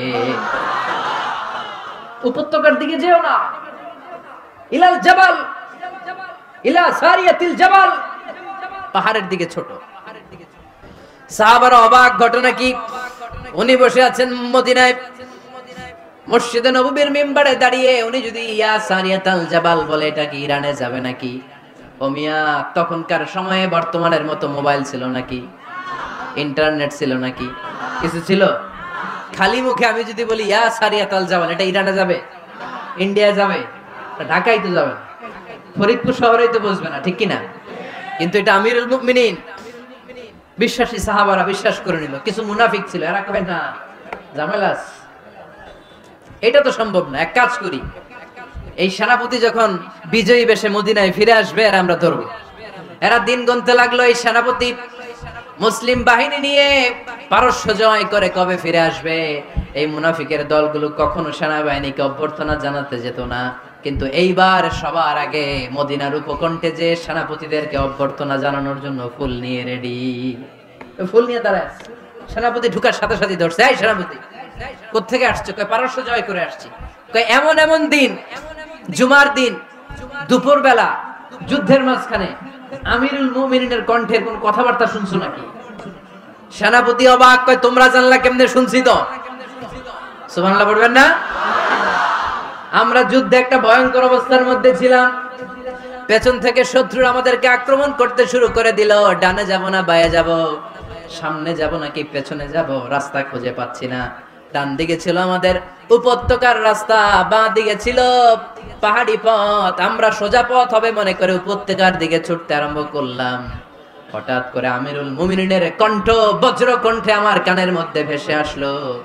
উপত্যকার দিকে যেও না, ইলাল জাবাল, ইলা সারিয়াতিল জাবাল, পাহাড়ের দিকে ছোট। সাহাবারা অবাক, ঘটনা কি? উনি বসে আছেন মদিনায় মসজিদে নববীর মিম্বারে দাঁড়িয়ে, উনি যদি ইয়া সারিয়াতাল জাবাল বলে এটা কি ইরানে যাবে নাকি? ও মিয়া, তখনকার সময়ে বর্তমানের মতো মোবাইল ছিল নাকি, ইন্টারনেট ছিল নাকি, কিছু ছিল? খালি মুখে আমি যদি বলি ইয়া সারিয়াতাল জাবাল, এটা ইরানে যাবে, ইন্ডিয়া যাবে, ঢাকায় তো যাবে না, ফরিদপুর শহরেই তো বসবে না, ঠিক কিনা? কিন্তু এটা আমিরুল মুমিনিন বিশ্বাসী সাহাবারা বিশ্বাস করে নিল। কিছু মুনাফিক ছিল, এরা কয় না ঝামেলা, এটা তো সম্ভব না, এক কাজ করি, এই সেনাপতি যখন বিজয়ী বেশে মদিনায় ফিরে আসবে আর আমরা ধরবো। এরা দিন গুনতে লাগলো, এই সেনাপতি মুসলিম বাহিনী নিয়ে পারস্য জয় করে কবে ফিরে আসবে। এই মুনাফিকের দলগুলো কখনো সেনাবাহিনীকে অভ্যর্থনা জানাতে যেত না, কিন্তু এইবার সবার আগে মদিনার উপকণ্ঠে যে সেনাপতিদেরকে অভ্যর্থনা জানানোর জন্য ফুল নিয়ে রেডি। ফুল নিয়ে তারা সেনাপতি ঢুকার সাথে সাথে ধরছে, এই সেনাপতি কোত্থেকে আসছে? কয় পারস্য জয় করে আসছি। কয় এমন এমন দিন, জুমার দিন দুপুর বেলা যুদ্ধের মাঝখানে আমিরুল মুমিনিনের কণ্ঠের কোন কথাবার্তা শুনছো নাকি? সেনাপতি অবাক, কয় তোমরা জানলা কেমনে? শুনছি তো। সুবহানাল্লাহ পড়বেন না? আমরা যুদ্ধে একটা ভয়ঙ্কর অবস্থার মধ্যে ছিলাম, পেছন থেকে শত্রু আমাদেরকে আক্রমণ করতে শুরু করে দিল। ডানে যাব না বায়ে যাব, সামনে যাব নাকি পেছনে যাব, রাস্তা খুঁজে পাচ্ছি না। ডান দিকে ছিল আমাদের উপত্যকার রাস্তা, বাঁ দিকে ছিল পাহাড়ি পথ। আমরা সোজা পথ হবে মনে করে উপত্যকার দিকে ছুটতে আরম্ভ করলাম। হঠাৎ করে আমিরুল মুমিনিনের কণ্ঠ বজ্র কণ্ঠে আমার কানের মধ্যে ভেসে আসলো,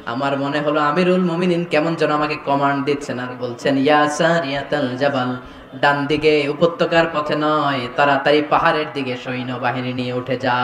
আমার মনে হলো আমিরুল মুমিনিন কেমন যেন আমাকে কমান্ড দিচ্ছেন আর বলছেন, ইয়া সারিয়াতাল জাবাল, ডান দিকে উপত্যকার পথে নয়, তাড়াতাড়ি পাহাড়ের দিকে সৈন্য বাহিনী নিয়ে উঠে যা।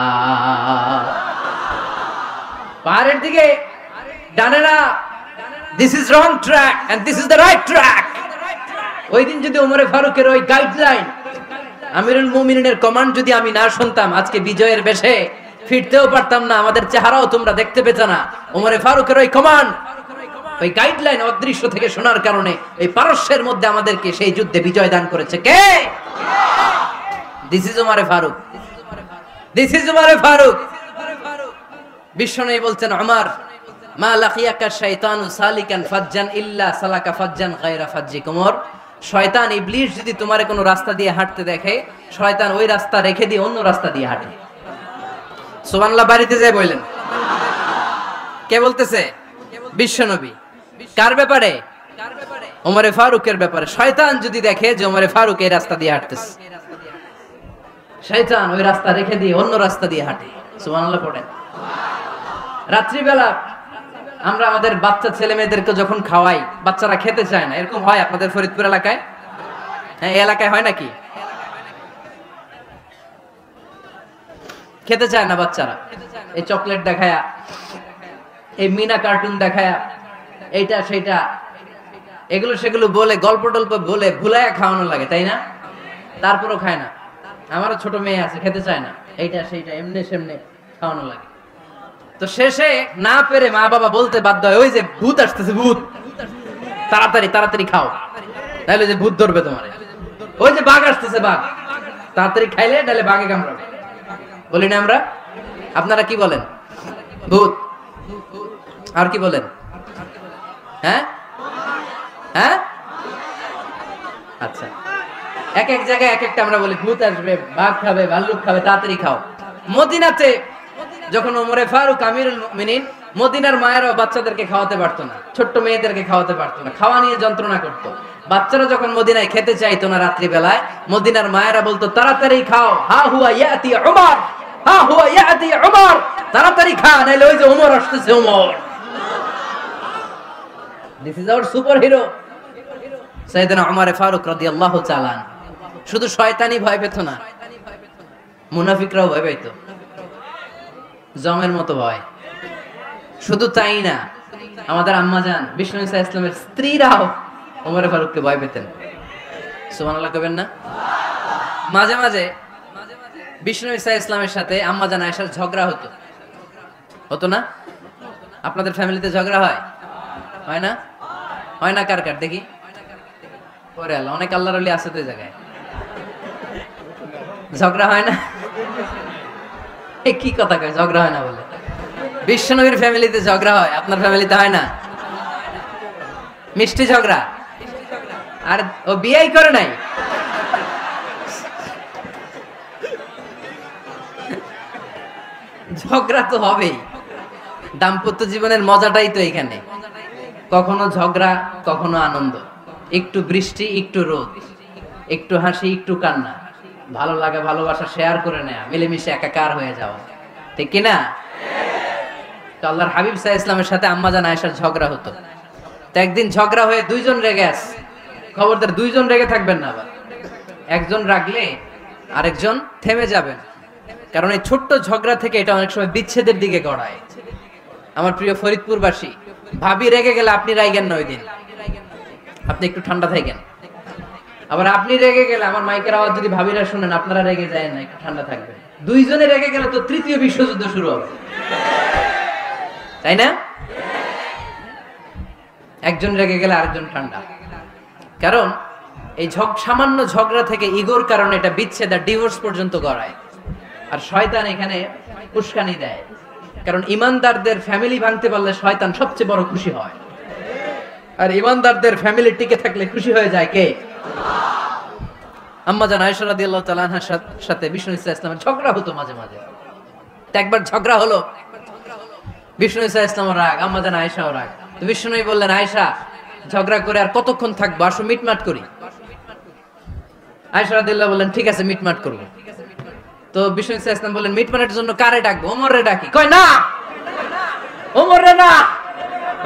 পাহাড়ের দিকে, ডানে না। This is wrong track and this is the right track. ওই দিন যদি ওমরে ফারুকের ওই গাইডলাইন, আমিরুল মুমিনিনের কমান্ড যদি আমি না শুনতাম, আজকে বিজয়ের বেশে ফিরতেও পারতাম না, আমাদের চেহারাও তোমরা দেখতে পেতে না। ওমরে ফারুকের ওই কমান্ড, ওই গাইডলাইন অদৃশ্য থেকে শোনার কারণে এই পারস্যের মধ্যে আমাদেরকে সেই যুদ্ধে বিজয় দান করেছে কে? দিস ইজ ওমরে ফারুক, দিস ইজ ওমরে ফারুক। বিশ্বনবী বলছেন, ওমর, মা লাকিয়াকা শাইতানু সালিকান ফাজ্জান ইল্লা সালাকা ফাজ্জান গায়রা ফাজ্জিক। ওমর, শয়তান ইবলিস যদি তোমারে কোনো রাস্তা দিয়ে হাঁটতে দেখে, শয়তান ওই রাস্তা রেখে দিয়ে অন্য রাস্তা দিয়ে হাঁটে। সুবহানাল্লাহ বাড়িতে যায় বললেন। কে বলতেছে? বিশ্বনবী। কার ব্যাপারে? ওমরে ফারুকের ব্যাপারে। শয়তান যদি দেখে যে ওমরে ফারুক এই রাস্তা দিয়ে হাঁটতেছে, শয়তান ওই রাস্তা রেখে দিয়ে অন্য রাস্তা দিয়ে হাঁটে। সুবহানাল্লাহ পড়েন। রাত্রিবেলা আমরা আমাদের বাচ্চা ছেলে মেয়েদেরকে যখন খাওয়াই, বাচ্চারা খেতে চায় না, এরকম হয় আপনাদের ফরিদপুর এলাকায়? হ্যাঁ, এই এলাকায় হয় নাকি? খেতে চায় না বাচ্চারা, এই চকলেট দেখায়া, এই মিনা কার্টুন দেখায়া, এইটা সেইটা, এগুলো সেগুলো বলে, গল্প টল্প বলে ভুলায়া খাওয়ানো লাগে, তাই না? তারপরও খায় না। আমারও ছোট মেয়ে আছে, খেতে চায় না, এইটা সেইটা এমনি সেমনে খাওয়ানো লাগে। তো শেষে না পেরে মা বাবা বলতে বাধ্য হয়, ওই যে ভূত আসতেছে, ভূত, তাড়াতাড়ি তাড়াতাড়ি খাও, তাহলে যে ভূত ধরবে তোমার। ওই যে বাঘ আসতেছে, বাঘ, তাড়াতাড়ি খাইলে তাহলে বাঘে কামড়াবে। বলি না আমরা? আপনারা কি বলেন? ভূত। আর কি বলেন? হ্যাঁ হ্যাঁ, আচ্ছা, এক এক জায়গায় এক একটা আমরা বলি, ভূত আসবে, বাঘ খাবে, ভাল্লুক খাবে, তাড়াতাড়ি খাও। মদিনাতে যখন ওমরে ফারুক আমিরুল মুমিনিন, মদিনার মায়েরাও বাচ্চাদেরকে খাওয়াতে পারতো না, ছোট্ট মেয়েদেরকে খাওয়াতে পারতো না, খাওয়া নিয়ে যন্ত্রণা করতো। বাচ্চারা যখন মদিনায় খেতে চাইতো না রাত্রি বেলায়, মদিনার মায়েরা বলতো, তাড়াতাড়ি খাও, হা হুয়া ইয়াতি উমর, হা হুয়া ইয়াতি উমর, তাড়াতাড়ি খা, নাইলে ওই যে ওমর আসতেছে, Omar. This is our super hero সাইয়েদনা ওমর ফারুক রাদিয়াল্লাহু তাআলা আনহু। শুধু শয়তানি ভয় পেত না, মুনাফিকরাও ভয় পেত, জমের মতো ভয়। শুধু তাই না, আমাদের আম্মাজান বিষ্ণু ইসা ইসলামের স্ত্রীরাও ওমর ফারুককে ভয় পেতেন। সুবহানাল্লাহ কবেন না? মাঝে মাঝে বিষ্ণু ইসা ইসলামের সাথে আম্মাজান আয়েশার ঝগড়া হতো, হতো না? আপনাদের ফ্যামিলিতে ঝগড়া হয়? হয় না? হয় না? কার কার দেখি? ওরে আল্লাহ, অনেক আল্লাহর ওলি আছে তো এই জায়গায়। ঝগড়া হয় না? কি কথা কয়, ঝগড়া হয় না বলে? বিশ্বনবীর ফ্যামিলিতে ঝগড়া হয়, আপনার ফ্যামিলিতে হয় না? মিষ্টি ঝগড়া। আর ও বিয়েই করে নাই। ঝগড়া তো হবেই, দাম্পত্য জীবনের মজাটাই তো এখানে। কখনো ঝগড়া, কখনো আনন্দ, একটু বৃষ্টি, একটু রোদ, একটু হাসি, একটু কান্না, ভালো লাগা ভালোবাসা শেয়ার করে নেয়া, মিলেমিশে একাকার হয়ে যাওয়া, ঠিক কিনা? তো আল্লাহর হাবিব সাল্লাল্লাহু আলাইহি ইসলামের সাথে আম্মাজান আয়েশার ঝগড়া হতো। তো একদিন ঝগড়া হয়ে দুইজন রেগে আছে। খবরদার দুইজন রেগে থাকবেন না, আবার একজন রাগলে আরেকজন থেমে যাবেন, কারণ এই ছোট্ট ঝগড়া থেকে এটা অনেক সময় বিচ্ছেদের দিকে গড়ায়। আমার প্রিয় ফরিদপুরবাসী, ভাবি রেগে গেলে আপনি রাইগেন না, ওই দিন আপনি একটু ঠান্ডা থাকেন। আবার আপনি রেগে গেলে, আমার মাইকের আওয়াজ যদি ভাবিরা শুনেন, আপনারা রেগে যায় না, একটু ঠান্ডা থাকবেন। দুইজনে রেগে গেলে তো তৃতীয় বিশ্বযুদ্ধ শুরু হবে, তাই না? একজন রেগে গেলে আরেকজন ঠান্ডা, কারণ এই সামান্য ঝগড়া থেকে ইগোর কারণে এটা বিচ্ছেদ আর ডিভোর্স পর্যন্ত গড়ায়। আর শয়তান এখানে উস্কানি দেয়, কারণ ইমানদারদের ফ্যামিলি ভাঙতে পারলে শয়তান সবচেয়ে বড় খুশি হয়, আর ইমানদারদের ফ্যামিলি টিকে থাকলে খুশি হয়ে যায় কে? আম্মাজান আয়েশা রাদিয়াল্লাহু তাআলা আনহার সাথে বিষ্ণু ইসলামের ঝগড়া হতো মাঝে মাঝে। একবার ঝগড়া হলো, বিষ্ণু ইসলামের রাগ, আম্মাজান আয়েশাও রাগ। তো বিষ্ণু বললেন, আয়েশা, ঝগড়া করে আর কতক্ষণ থাকবো, আসো মিটমাট করি। আয়েশা রাদিয়াল্লাহু বললেন, ঠিক আছে, মিটমাট করবো। তো বিষ্ণু ইসলাম বললেন, মিটমাটের জন্য কারে ডাকবো? ওমরে ডাকি। কয় না, ওমরে না,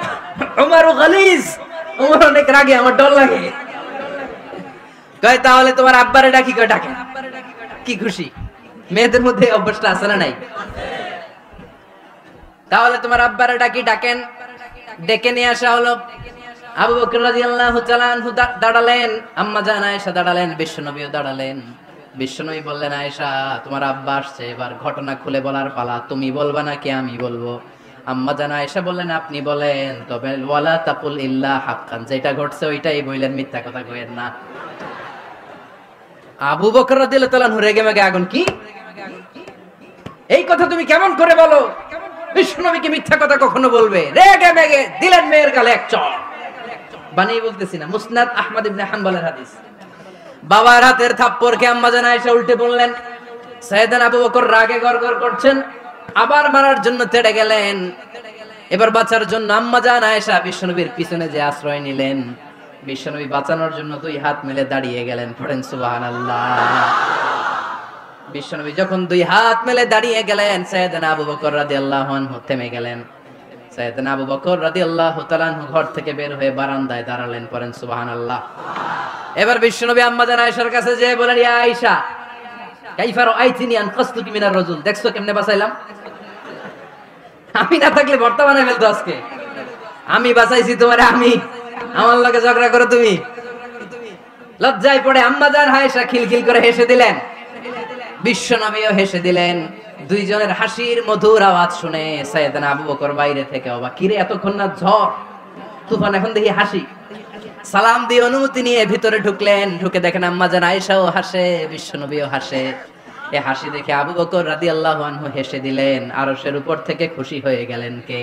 উমারু গালিজ, উমর অনেক রাগে, আমার ডর লাগে। কয় তাহলে তোমার আব্বারে ডাকি, কয় ডাকেন। কি খুশি, মেয়েদের মধ্যে অভ্যাসটা আছে না নাই? তাহলে তোমার আব্বারে ডাকি, ডাকেন। ডেকে নিয়ে আসা হলো। আবু বকর রাদিয়াল্লাহু তাআলা আনহু দাঁড়ালেন, আম্মা জান আয়েশা দাঁড়ালেন, বিশ্বনবীও দাঁড়ালেন। বিশ্বনবী বললেন, আয়েশা তোমার আব্বা আসছে, এবার ঘটনা খুলে বলার পালা, তুমি বলবা নাকি আমি বলবো? আম্মা জান আয়েশা বললেন, আপনি বলেন, তবে ওয়ালা তাকুল ইল্লা হাক্কান, যেটা ঘটছে ওইটাই বললেন, মিথ্যা কথা কইেন না। আবু বকর রাদিয়াল্লাহু তাআলা আনহু রেগে মেগে আগুন, কি এই কথা তুমি কেমন করে বলো? বিশ্বনবী কি মিথ্যা কথা কখনো বলবে? রেগে মেগে দিলেন মেয়ের গালে এক চড়। বানিয়ে বলতেছি না, মুসনাদ আহমদ ইবনে হাম্বলের হাদিস। বাবার হাতের থাপ্পড়কে আম্মা জান আয়েশা উল্টে বললেন। সাইয়েদনা আবু বকর রাগে গড়গড় করছেন, আবার মারার জন্য তেড়ে গেলেন। এবার বাঁচার জন্য আম্মা জান আয়েশা বিশ্বনবীর পিছনে যে আশ্রয় নিলেন, বিশ্বনবী বাঁচানোর জন্য দুই হাত মেলে দাঁড়িয়ে গেলেন। পড়েন সুবহানাল্লাহ। বিশ্বনবী যখন দুই হাত মেলে দাঁড়িয়ে গেলেন, সাইয়েদনা আবু বকর রাদিয়াল্লাহু আনহু থেমে গেলেন। সাইয়েদনা আবু বকর রাদিয়াল্লাহু তাআলা আনহু ঘর থেকে বের হয়ে বারান্দায় দাঁড়ালেন। পড়েন সুবহানাল্লাহ। এবার বিশ্বনবী আম্মা জান আয়েশার কাছে যেয়ে বলেন, ইয়া আয়েশা কাইফা রাআইতিনি আনকাসতুকি মিনার রাজুল, দেখছো কেমনে বাঁচাইলাম? আমি না থাকলে বর্তমানে ফেলতো আজকে। আমি বাঁচাইছি তোমারে, আমি, আমার লগে ঝগড়া করো তুমি। লজ্জায় পড়ে আম্মা জান আয়েশা খিলখিল করে হেসে দিলেন, বিশ্বনবীও হেসে দিলেন। দুইজনের হাসির মধুর আওয়াজ শুনে সাইয়েদনা আবু বকর বাইরে থেকে অবাক, কিরে এতক্ষণ না ঝড় তুফান, এখন দেখি হাসি। সালাম দিয়ে অনুমতি নিয়ে ভিতরে ঢুকলেন। ঢুকে দেখেন আম্মা জান আয়েশাও হাসে, বিশ্বনবীও হাসে। এই হাসি দেখে আবু বকর রাদিয়াল্লাহু আনহু হেসে দিলেন। আরশের উপর থেকে খুশি হয়ে গেলেন কে?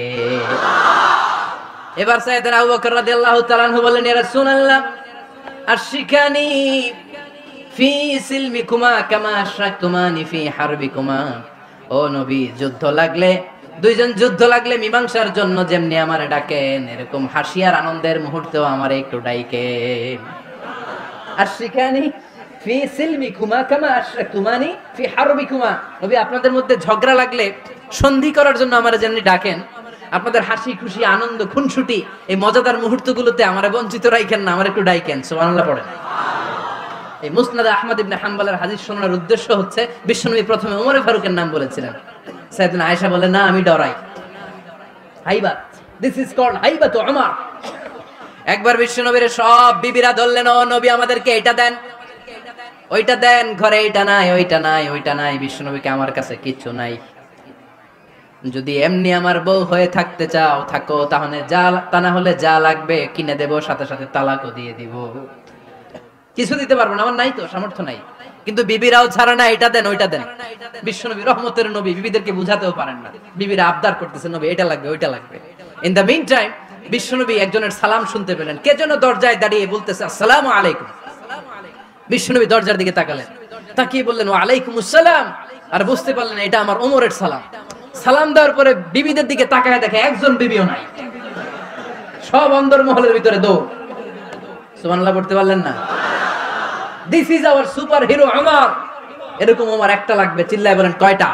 এবার সাইয়েদনা আবু বকর রাদিয়াল্লাহু তাআলা আনহু বললেন, ইয়া রাসূলুল্লাহ আশিকানি ফি সিলমিকুমা কামা আশরাকতুমানি ফি হারবিকুমা। ও নবী, যুদ্ধ লাগলে, দুইজন যুদ্ধ লাগলে মীমাংসার জন্য যেমনি আমারে ডাকেন, এরকম হাসি আর আনন্দের মুহূর্তেও আমারে একটু ডাকেন। আশিকানি ফি সিলমিকুমা কামা আশরাকতুমানি ফি হারবিকুমা। নবী, আপনাদের মধ্যে ঝগড়া লাগলে সন্ধি করার জন্য আমারে যেমনি ডাকেন, আপনাদের হাসি খুশি আনন্দ খুনসুটি এই মজাদার মুহূর্তগুলোতে আমারে বঞ্চিত রাখেন না, আমার একটু ডাকেন। সুবহানাল্লাহ পড়েন। এই মুসনাদ আহমদ ইবনে হাম্বলের হাদিস শোনার উদ্দেশ্য হচ্ছে, বিশ্বনবী প্রথমে ওমর ফারুকের নাম বলেছিলেন। সাইয়েদনা আয়েশা বলে, না আমি ডরাই। হাইবাত, দিস ইজ কল্ড হাইবাতু উমর। একবার বিশ্বনবীর সব বিবিরা ধরলেন, ও নবী আমাদেরকে এটা দেন, ওইটা দেন, ঘরে এটা নাই, ওইটা নাই, ওইটা নাই। বিশ্বনবীকে, আমার কাছে কিচ্ছু নাই, যদি এমনি আমার বউ হয়ে থাকতে চাও থাকো, তাহলে যা, তা না হলে যা লাগবে কিনে দেব, সাথে সাথে তালাকও দিয়ে দিব। কিছু দিতে পারবো না, আমার নাই তো, সামর্থ্য নাই। কিন্তু বিবিরাও ছাড়া না, এটা দেন, ওইটা দেন। বিশ্বনবী রহমতের নবী, বিবিদেরকে বুঝাতেও পারেন না, বিবিরা আবদার করতেছে, নবী এটা লাগবে, ওইটা লাগবে। ইন দ্য মিন টাইম বিশ্বনবী একজনের সালাম শুনতে পেলেন। কে যেন দরজায় দাঁড়িয়ে বলতেছে, আসসালামু আলাইকুম। বিশ্বনবী দরজার দিকে তাকালেন, তাকিয়ে বললেন, ওয়া আলাইকুমুস সালাম। আর বুঝতে পারলেন এটা আমার ওমরের সালাম। সালাম দেওয়ার পরে বিবিদের দিকে তাকায় দেখে একজন বিবিও নাই, সব অন্দরমহলের ভিতরে দৌড়। সুবহানাল্লাহ পড়তে পারলেন না? This is our super hero Omar. এরকম ওমর একটা লাগবে, চিল্লায় বলেন কয়টা?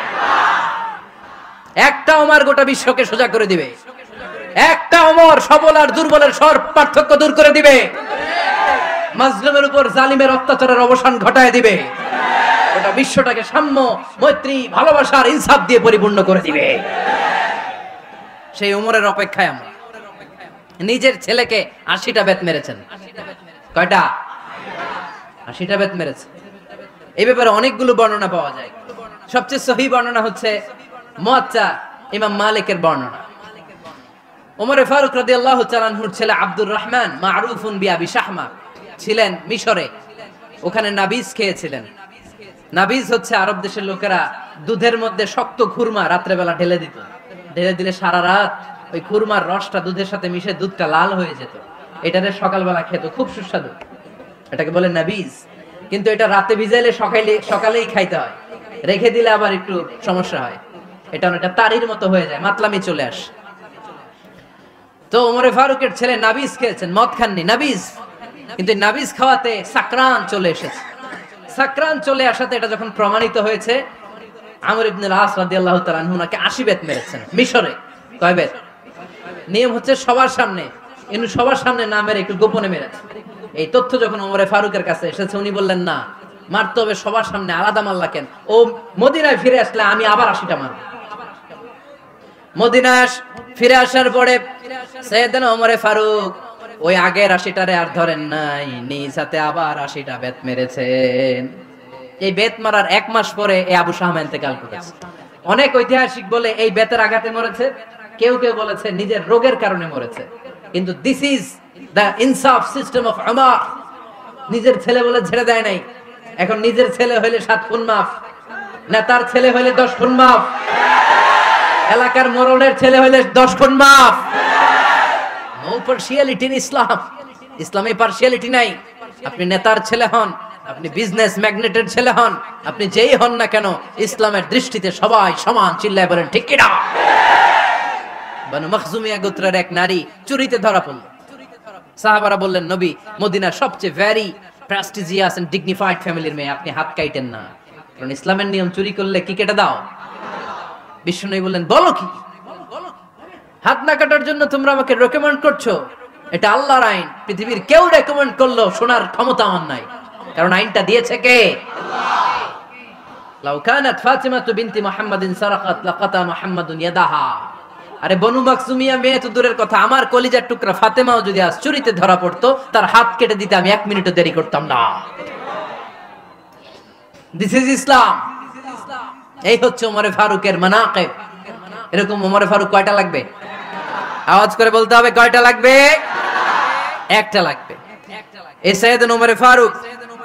একটা ওমর গোটা বিশ্বকে সোজা করে দিবে। একটা ওমর সবল আর দুর্বলের সব পার্থক্য দূর করে দিবে। মাজলুমের উপর জালিমের অত্যাচারের অবসান ঘটায় দিবে। গোটা বিশ্বটাকে সাম্য, মৈত্রী, ভালোবাসার ইনসাফ দিয়ে পরিপূর্ণ করে দিবে। সেই ওমরের অপেক্ষায় আমরা। নিজের ছেলেকে 80টা বেত মেরেছেন। কয়টা? 80টা বেত মেরেছে। এই ব্যাপারে অনেকগুলো বর্ণনা পাওয়া যায়। সবচেয়ে সহিহ বর্ণনা হচ্ছে মুয়াত্তা ইমাম মালিকের বর্ণনা। ওমর ফারুক রাদিয়াল্লাহু তাআলা আনহুর ছেলে আব্দুর রহমান, মারুফুন বিআবি শাহমা, ছিলেন মিশরে। ওখানে নাবিজ খেয়েছিলেন। নাবিজ হচ্ছে আরব দেশের লোকেরা দুধের মধ্যে শক্ত খুরমা রাত্রে বেলা ঢেলে দিত। ঢেলে দিলে সারা রাত ওই খুরমার রসটা দুধের সাথে মিশে দুধটা লাল হয়ে যেত। এটারে সকালবেলা খেত, খুব সুস্বাদু। এটাকে বলে নাবিজ। কিন্তু এটা রাতে ভিজাইলে সকালেই খাইতে হয়, রেখে দিলে আবার একটু সমস্যা হয়। এটা অনেকটা তারির মতো হয়ে যায়, মাতলামি চলে আসে। তো ওমরে ফারুকের ছেলে নাবিজ খেয়েছেন, মদ খাননি, নাবিজ। কিন্তু নাবিজ খাওয়াতে সাকরান চলে এসেছে। সাকরান চলে আসাতে এটা যখন প্রমাণিত হয়েছে, আমর ইবনে আল আস রাদিয়াল্লাহু তাআলা আনহু নাকি 80 বেত মেরেছেন মিশরে। কয় বেত? নিয়ম হচ্ছে সবার সামনে, কিন্তু সবার সামনে না মেরে একটু গোপনে মেরেছে। এই তথ্য যখন ওমরে ফারুকের কাছে এসেছে, উনি বললেন না, মারতে হবে সবার সামনে, আলাদা মাল্লা কেন? ও মদিনায় ফিরে আসলে আমি আবার 80টা মারব। মদিনায় ফিরে আসার পরে সাইয়েদনা ওমরে ফারুক ওই আগের 80টারে আর ধরেন নাই, নিজ হাতে আবার 80টা বেত মেরেছেন। এই বেত মারার 1 মাস পরে এই আবু শাহমা ইন্তেকাল করেছে। অনেক ঐতিহাসিক বলে এই বেতের আঘাতে মরেছে, কেউ কেউ বলেছে নিজের রোগের কারণে মরেছে। কিন্তু দিস ইজ দ্য ইনসাফ সিস্টেম অফ উমর। নিজের ছেলে বলে ছেড়ে দেয় নাই। এখন নিজের ছেলে হইলে 7 খুন মাফ, নেতার ছেলে হইলে 10 খুন মাফ, এলাকার মোড়লের ছেলে হইলে 10 খুন মাফ। No partiality in Islam. ইসলামে পার্সিয়ালিটি নাই। আপনি নেতার ছেলে হন, আপনি বিজনেস ম্যাগনেটের ছেলে হন, আপনি যেই হন না কেন, ইসলামের দৃষ্টিতে সবাই সমান। চিল্লায় বলেন ঠিক কি না? বানু মখজুমিয়া গোত্রের এক নারী চুরিতে ধরা পড়ল। সাহাবারা বললেন, নবী, মদিনার সবচেয়ে ভেরি প্রেস্টিজিয়াস এন্ড ডিগনিফাইড ফ্যামিলির মেয়ে, আপনি হাত কাটেন না, কারণ ইসলামের নিয়ম চুরি করলে কি কেটে দাও। বিশ্বনবী বললেন, বলো কি? হাত না কাটার জন্য তোমরা আমাকে রেকমেন্ড করছো? এটা আল্লাহর আইন। পৃথিবীর কেউ রেকমেন্ড করলো শোনার ক্ষমতা আমার নাই, কারণ আইনটা দিয়েছে কে? আল্লাহ। লাউ কানাত ফাতিমাতু বিনতি মুহাম্মাদিন সারাকাত লাকাতা মুহাম্মাদুন ইয়াদাহা। আরে বনু মাকসুমিয়া মেয়ে তো দূরের কথা, আমার কলিজার টুকরা ফাতেমাও যদি আজ চুরিতে ধরা পড়তো, তার হাত কেটে দিতে আমি 1 মিনিটও দেরি করতাম না। This is Islam. এই হচ্ছে ওমরে ফারুকের মানাকিব। এরকম ওমরে ফারুক কয়টা লাগবে? আওয়াজ করে বলতে হবে, কয়টা লাগবে? একটা লাগবে। এই সাইয়েদনা ওমরে ফারুক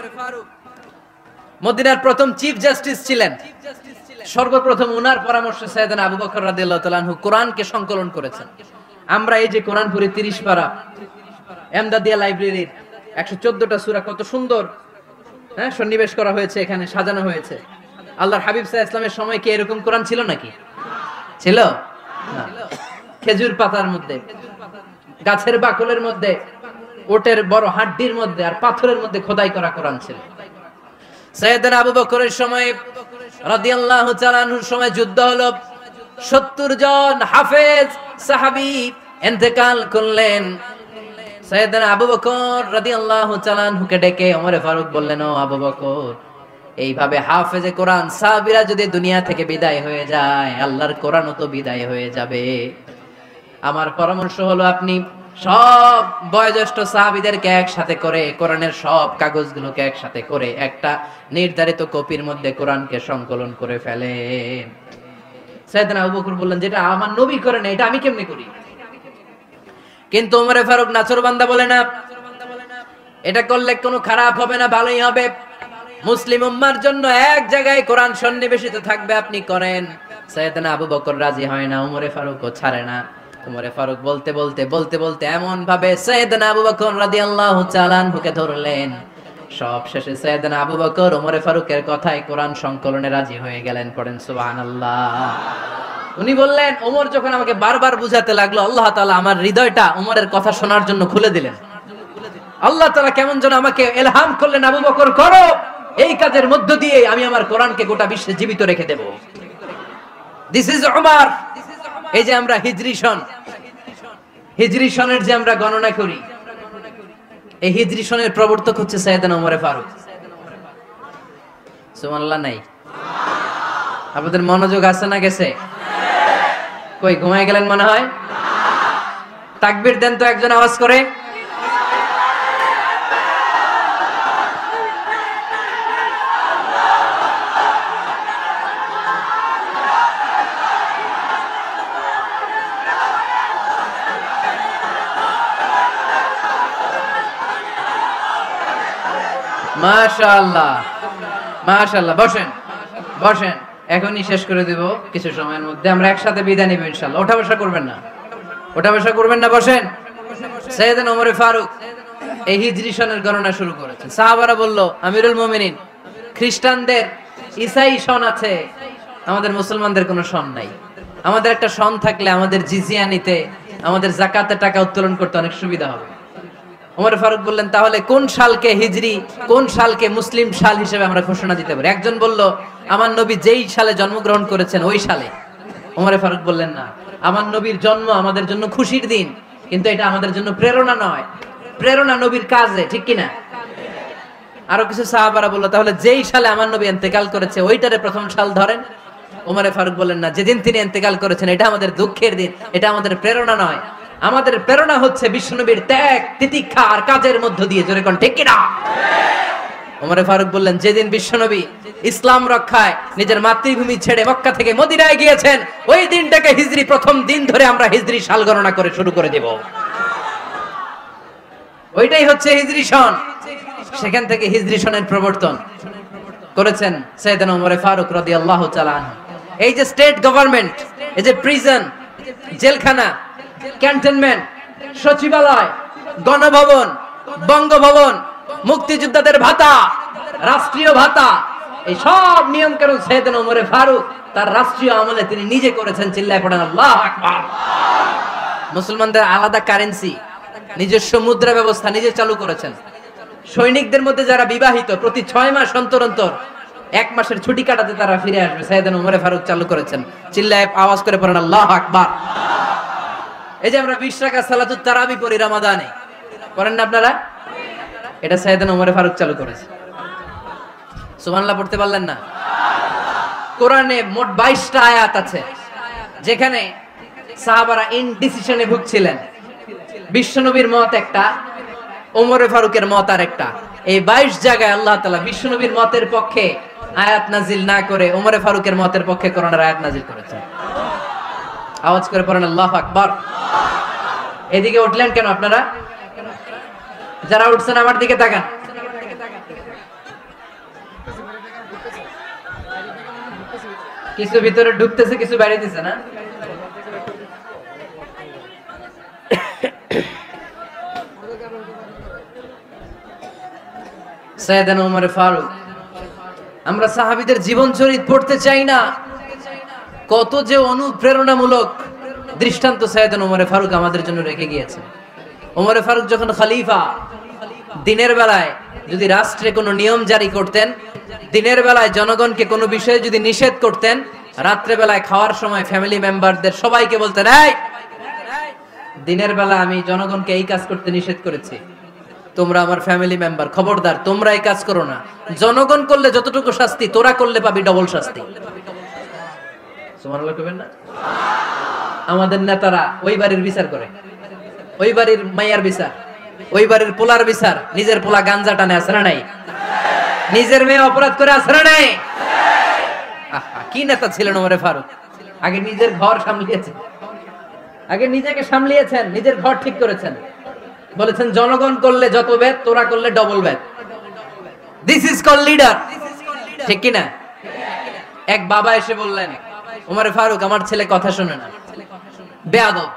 মদিনার প্রথম চিফ জাস্টিস ছিলেন। সর্বপ্রথম উনার পরামর্শে সাইয়েদনা আবু বকর রাদিয়াল্লাহু তাআলা আনহু কোরআনকে সংকলন করেছেন। আমরা এই যে কোরআন পড়ি 30 পারা, এমদাদিয়া লাইব্রেরির 114টা সূরা, কত সুন্দর সন্নিবেশ করা হয়েছে, এখানে সাজানো হয়েছে। আল্লাহর হাবিব সাল্লাল্লাহু আলাইহি ওয়াসাল্লামের সময় কি এরকম কোরআন ছিল নাকি? ছিল না। খেজুর পাতার মধ্যে, গাছের বাকলের মধ্যে, ওটের বড় হাড্ডির মধ্যে আর পাথরের মধ্যে খোদাই করা কোরআন ছিল। সাইয়েদনা আবু বকরের সময় রাদিয়াল্লাহু তাআলা আনহুর সময় যুদ্ধ হলো, 70 জন হাফেজ সাহাবী ইন্তেকাল করলেন। সাইয়েদনা আবু বকর রাদিয়াল্লাহু তাআলা আনহুকে ডেকে ওমরে ফারুক বললেন, ও আবু বকর, এইভাবে হাফেজে কোরআন সাহাবীরা যদি দুনিয়া থেকে বিদায় হয়ে যায়, আল্লাহর কোরআনও তো বিদায় হয়ে যাবে। আমার পরামর্শ হলো আপনি সব বয়োজ্যেষ্ঠ সাহাবীদেরকে একসাথে করে কোরআনের সব কাগজগুলোকে একসাথে করে একটা নির্ধারিত কপির মধ্যে কোরআনকে সংকলন করে ফেলেন। সাইয়েদনা আবু বকর বললেন, যেটা আমার নবী করেন এটা আমি কেমনে করি? কিন্তু ওমরে ফারুক নাছরবান্দা বলে না, এটা করলে কোনো খারাপ হবে না, ভালোই হবে। মুসলিম উম্মার জন্য এক জায়গায় কোরআন সন্নিবেশিত থাকবে, আপনি করেন। সাইয়েদনা আবু বকর রাজি হয় না, ওমরে ফারুকও ছাড়ে না। ওমরে ফারুক বলতে বলতে বলতে বলতে এমন ভাবে সাইয়েদনা আবু বকর রাদিয়াল্লাহু তাআলা আনহুকে ধরলেন, সব শেষে সাইয়েদনা আবু বকর ওমরে ফারুকের কথায় কোরআন সংকলনে রাজি হয়ে গেলেন। পড়েন সুবহানাল্লাহ। উনি বললেন, ওমর যখন আমাকে বারবার বুঝাতে লাগলো, আল্লাহ তাআলা আমার হৃদয়টা ওমরের কথা শোনার জন্য খুলে দিলেন। আল্লাহ তাআলা কেমন যেন আমাকে ইলহাম করলেন, আবু বকর করো, এই কাজের মধ্য দিয়ে আমি আমার কোরআনকে গোটা বিশ্বে জীবিত রেখে দেব। This is Umar. এই যে আমরা হিজরি সনের যে আমরা গণনা করি, এই হিজরি সনের প্রবর্তক হচ্ছে সাইয়েদনা ওমরে ফারুক। সুবহানাল্লাহ নাই? আপনাদের মনোযোগ আছে না গেছে? কই ঘুমায় গেলেন মনে হয়? তাকবীর দেন তো একজন আওয়াজ করে। মাশাআল্লাহ মাশাআল্লাহ। বসেন বসেন, এখনই শেষ করে দেব কিছু সময়ের মধ্যে। আমরা একসাথে বিদায় নিব ইনশাআল্লাহ। ওঠা বসা করবেন না, ওঠা বসা করবেন না, বসেন। সাইয়েদনা ওমর ফারুক এই হিজরি সনের গণনা শুরু করেছেন। সাহাবারা বলল, আমিরুল মুমিনিন, খ্রিস্টানদের ঈসাই সন আছে, আমাদের মুসলমানদের কোনো সন নাই। আমাদের একটা সন থাকলে আমাদের জিজিয়া নিতে, আমাদের যাকাতের টাকা উত্তোলন করতে অনেক সুবিধা হবে। ওমর ফারুক বললেন, তাহলে কোন সালকে হিজরি, কোন সালকে মুসলিম সাল হিসেবে আমরা ঘোষণা দিতে পারি? একজন বলল, আমার নবী যেই সালে জন্মগ্রহণ করেছেন ওই সালে। ওমর ফারুক বললেন, না, আমার নবীর জন্ম আমাদের জন্য খুশির দিন, কিন্তু এটা আমাদের জন্য প্রেরণা নয়। প্রেরণা নবীর কাজে, ঠিক কিনা? আরো কিছু সাহাবারা বললো, তাহলে যেই সালে আমার নবী ইন্তেকাল করেছে ওইটারে প্রথম সাল ধরেন। ওমরে ফারুক বললেন, না, যেদিন তিনি ইন্তেকাল করেছেন এটা আমাদের দুঃখের দিন, এটা আমাদের প্রেরণা নয়। আমাদের প্রেরণা হচ্ছে বিশ্বনবীর ত্যাগ, তিতিক্ষা আর কাজের মধ্য দিয়ে। জোরে কোন ঠিক কিনা? ওমরে ফারুক বললেন, যেদিন বিশ্বনবী ইসলাম রক্ষায় নিজের মাতৃভূমি ছেড়ে মক্কা থেকে মদিনায় গিয়েছেন, ওই দিনটাকে হিজরি প্রথম দিন ধরে আমরা হিজরি সাল গণনা করে শুরু করে দেব। ওইটাই হচ্ছে হিজরি সন। সেখান থেকে হিজরি সনের প্রবর্তন করেছেন সাইয়েদনা ওমরে ফারুক রাদিয়াল্লাহু তাআলা আনহু। এই যে স্টেট গভর্নমেন্ট, এই যে প্রিজন, জেলখানা, ক্যান্টনমেন্ট, সচিবালয়, গণভবন, বঙ্গভবন, মুক্তিযোদ্ধাদের ভাতা, রাষ্ট্রীয় ভাতা, এই সব নিয়ম কানুন সাইয়েদনা ওমরে ফারুক তার রাষ্ট্রীয় আমলে তিনি নিজে করেছেন। চিল্লায় পড়েন আল্লাহু আকবার। মুসলমানদের আলাদা কারেন্সি, নিজস্ব মুদ্রা ব্যবস্থা নিজে চালু করেছেন। সৈনিকদের মধ্যে যারা বিবাহিত, প্রতি 6 মাস অন্তর অন্তর 1 মাসের ছুটি কাটাতে তারা ফিরে আসবে, সাইয়েদনা ওমরে ফারুক চালু করেছেন। চিল্লায় আওয়াজ করে পড়েন আল্লাহু আকবার। এই যে আমরা 20 রাকাত সালাতুত তারাবি পড়ি রমাদানে, করেন না আপনারা? এটা সাইয়েদনা ওমরে ফারুক চালু করেছে। সুবহানাল্লাহ পড়তে পারলেন না? কোরআনে মোট 22টা আয়াত আছে যেখানে সাহাবারা ইনডিসিশনে ভুগছিলেন। বিশ্বনবীর মত একটা, ওমরে ফারুকের মত আর একটা। এই 22 জায়গায় আল্লাহ তাআলা বিশ্বনবীর মতের পক্ষে আয়াত নাজিল না করে ওমরে ফারুকের মতের পক্ষে কোরআনের আয়াত নাজিল করেছেন। আওয়াজ করে পড়েন আল্লাহু আকবার। এদিকে উঠলেন কেন আপনারা? যারা উঠছেন আমার দিকে তাকান। কিছু ভিতরে ঢুকতেছে, কিছু বাইরে দিছে না? সাইয়েদনা ওমরে ফারুক, আমরা সাহাবীদের জীবন চরিত পড়তে চাই না, কত যে অনুপ্রেরণামূলক দৃষ্টান্ত সাইয়েদনা ওমরে ফারুক আমাদের জন্য রেখে গিয়েছে। ওমরে ফারুক যখন খলিফা, দিনের বেলায় যদি রাষ্ট্রে কোনো নিয়ম জারি করতেন, দিনের বেলায় জনগণকে কোনো বিষয়ে যদি নিষেধ করতেন, রাত্রে বেলায় খাওয়ার সময় ফ্যামিলি মেম্বারদের সবাইকে বলতেন, এই দিনের বেলা আমি জনগণকে এই কাজ করতে নিষেধ করেছি, তোমরা আমার ফ্যামিলি মেম্বার, খবরদার তোমরা এই কাজ করো না। জনগণ করলে যতটুকু শাস্তি, তোরা করলে পাবি ডবল শাস্তি। সুবহানাল্লাহ কইবেন না? আমাদের নেতারা ওই বাড়ির বিচার করে, ওই বাড়ির মাইয়ার বিচার, ওই বাড়ির পোলার বিচার। নিজের পোলা গাঞ্জা টানে, আছে না নাই? নিজের মেয়ে অপরাধ করে, আছে না নাই? কি নেতা ছিলেন ওমরে ফারুক! আগে নিজের ঘর সামলিয়েছেন, আগে নিজেকে সামলিয়েছেন, নিজের ঘর ঠিক করেছেন। বলেছেন জনগণ করলে যত বেদ, তোরা করলে ডবল বেদ। দিস ইজ কল লিডার, ঠিক কি না? এক বাবা এসে বললেন, ওমরে ফারুক আমার ছেলে কথা শোনে না, বেয়াদব।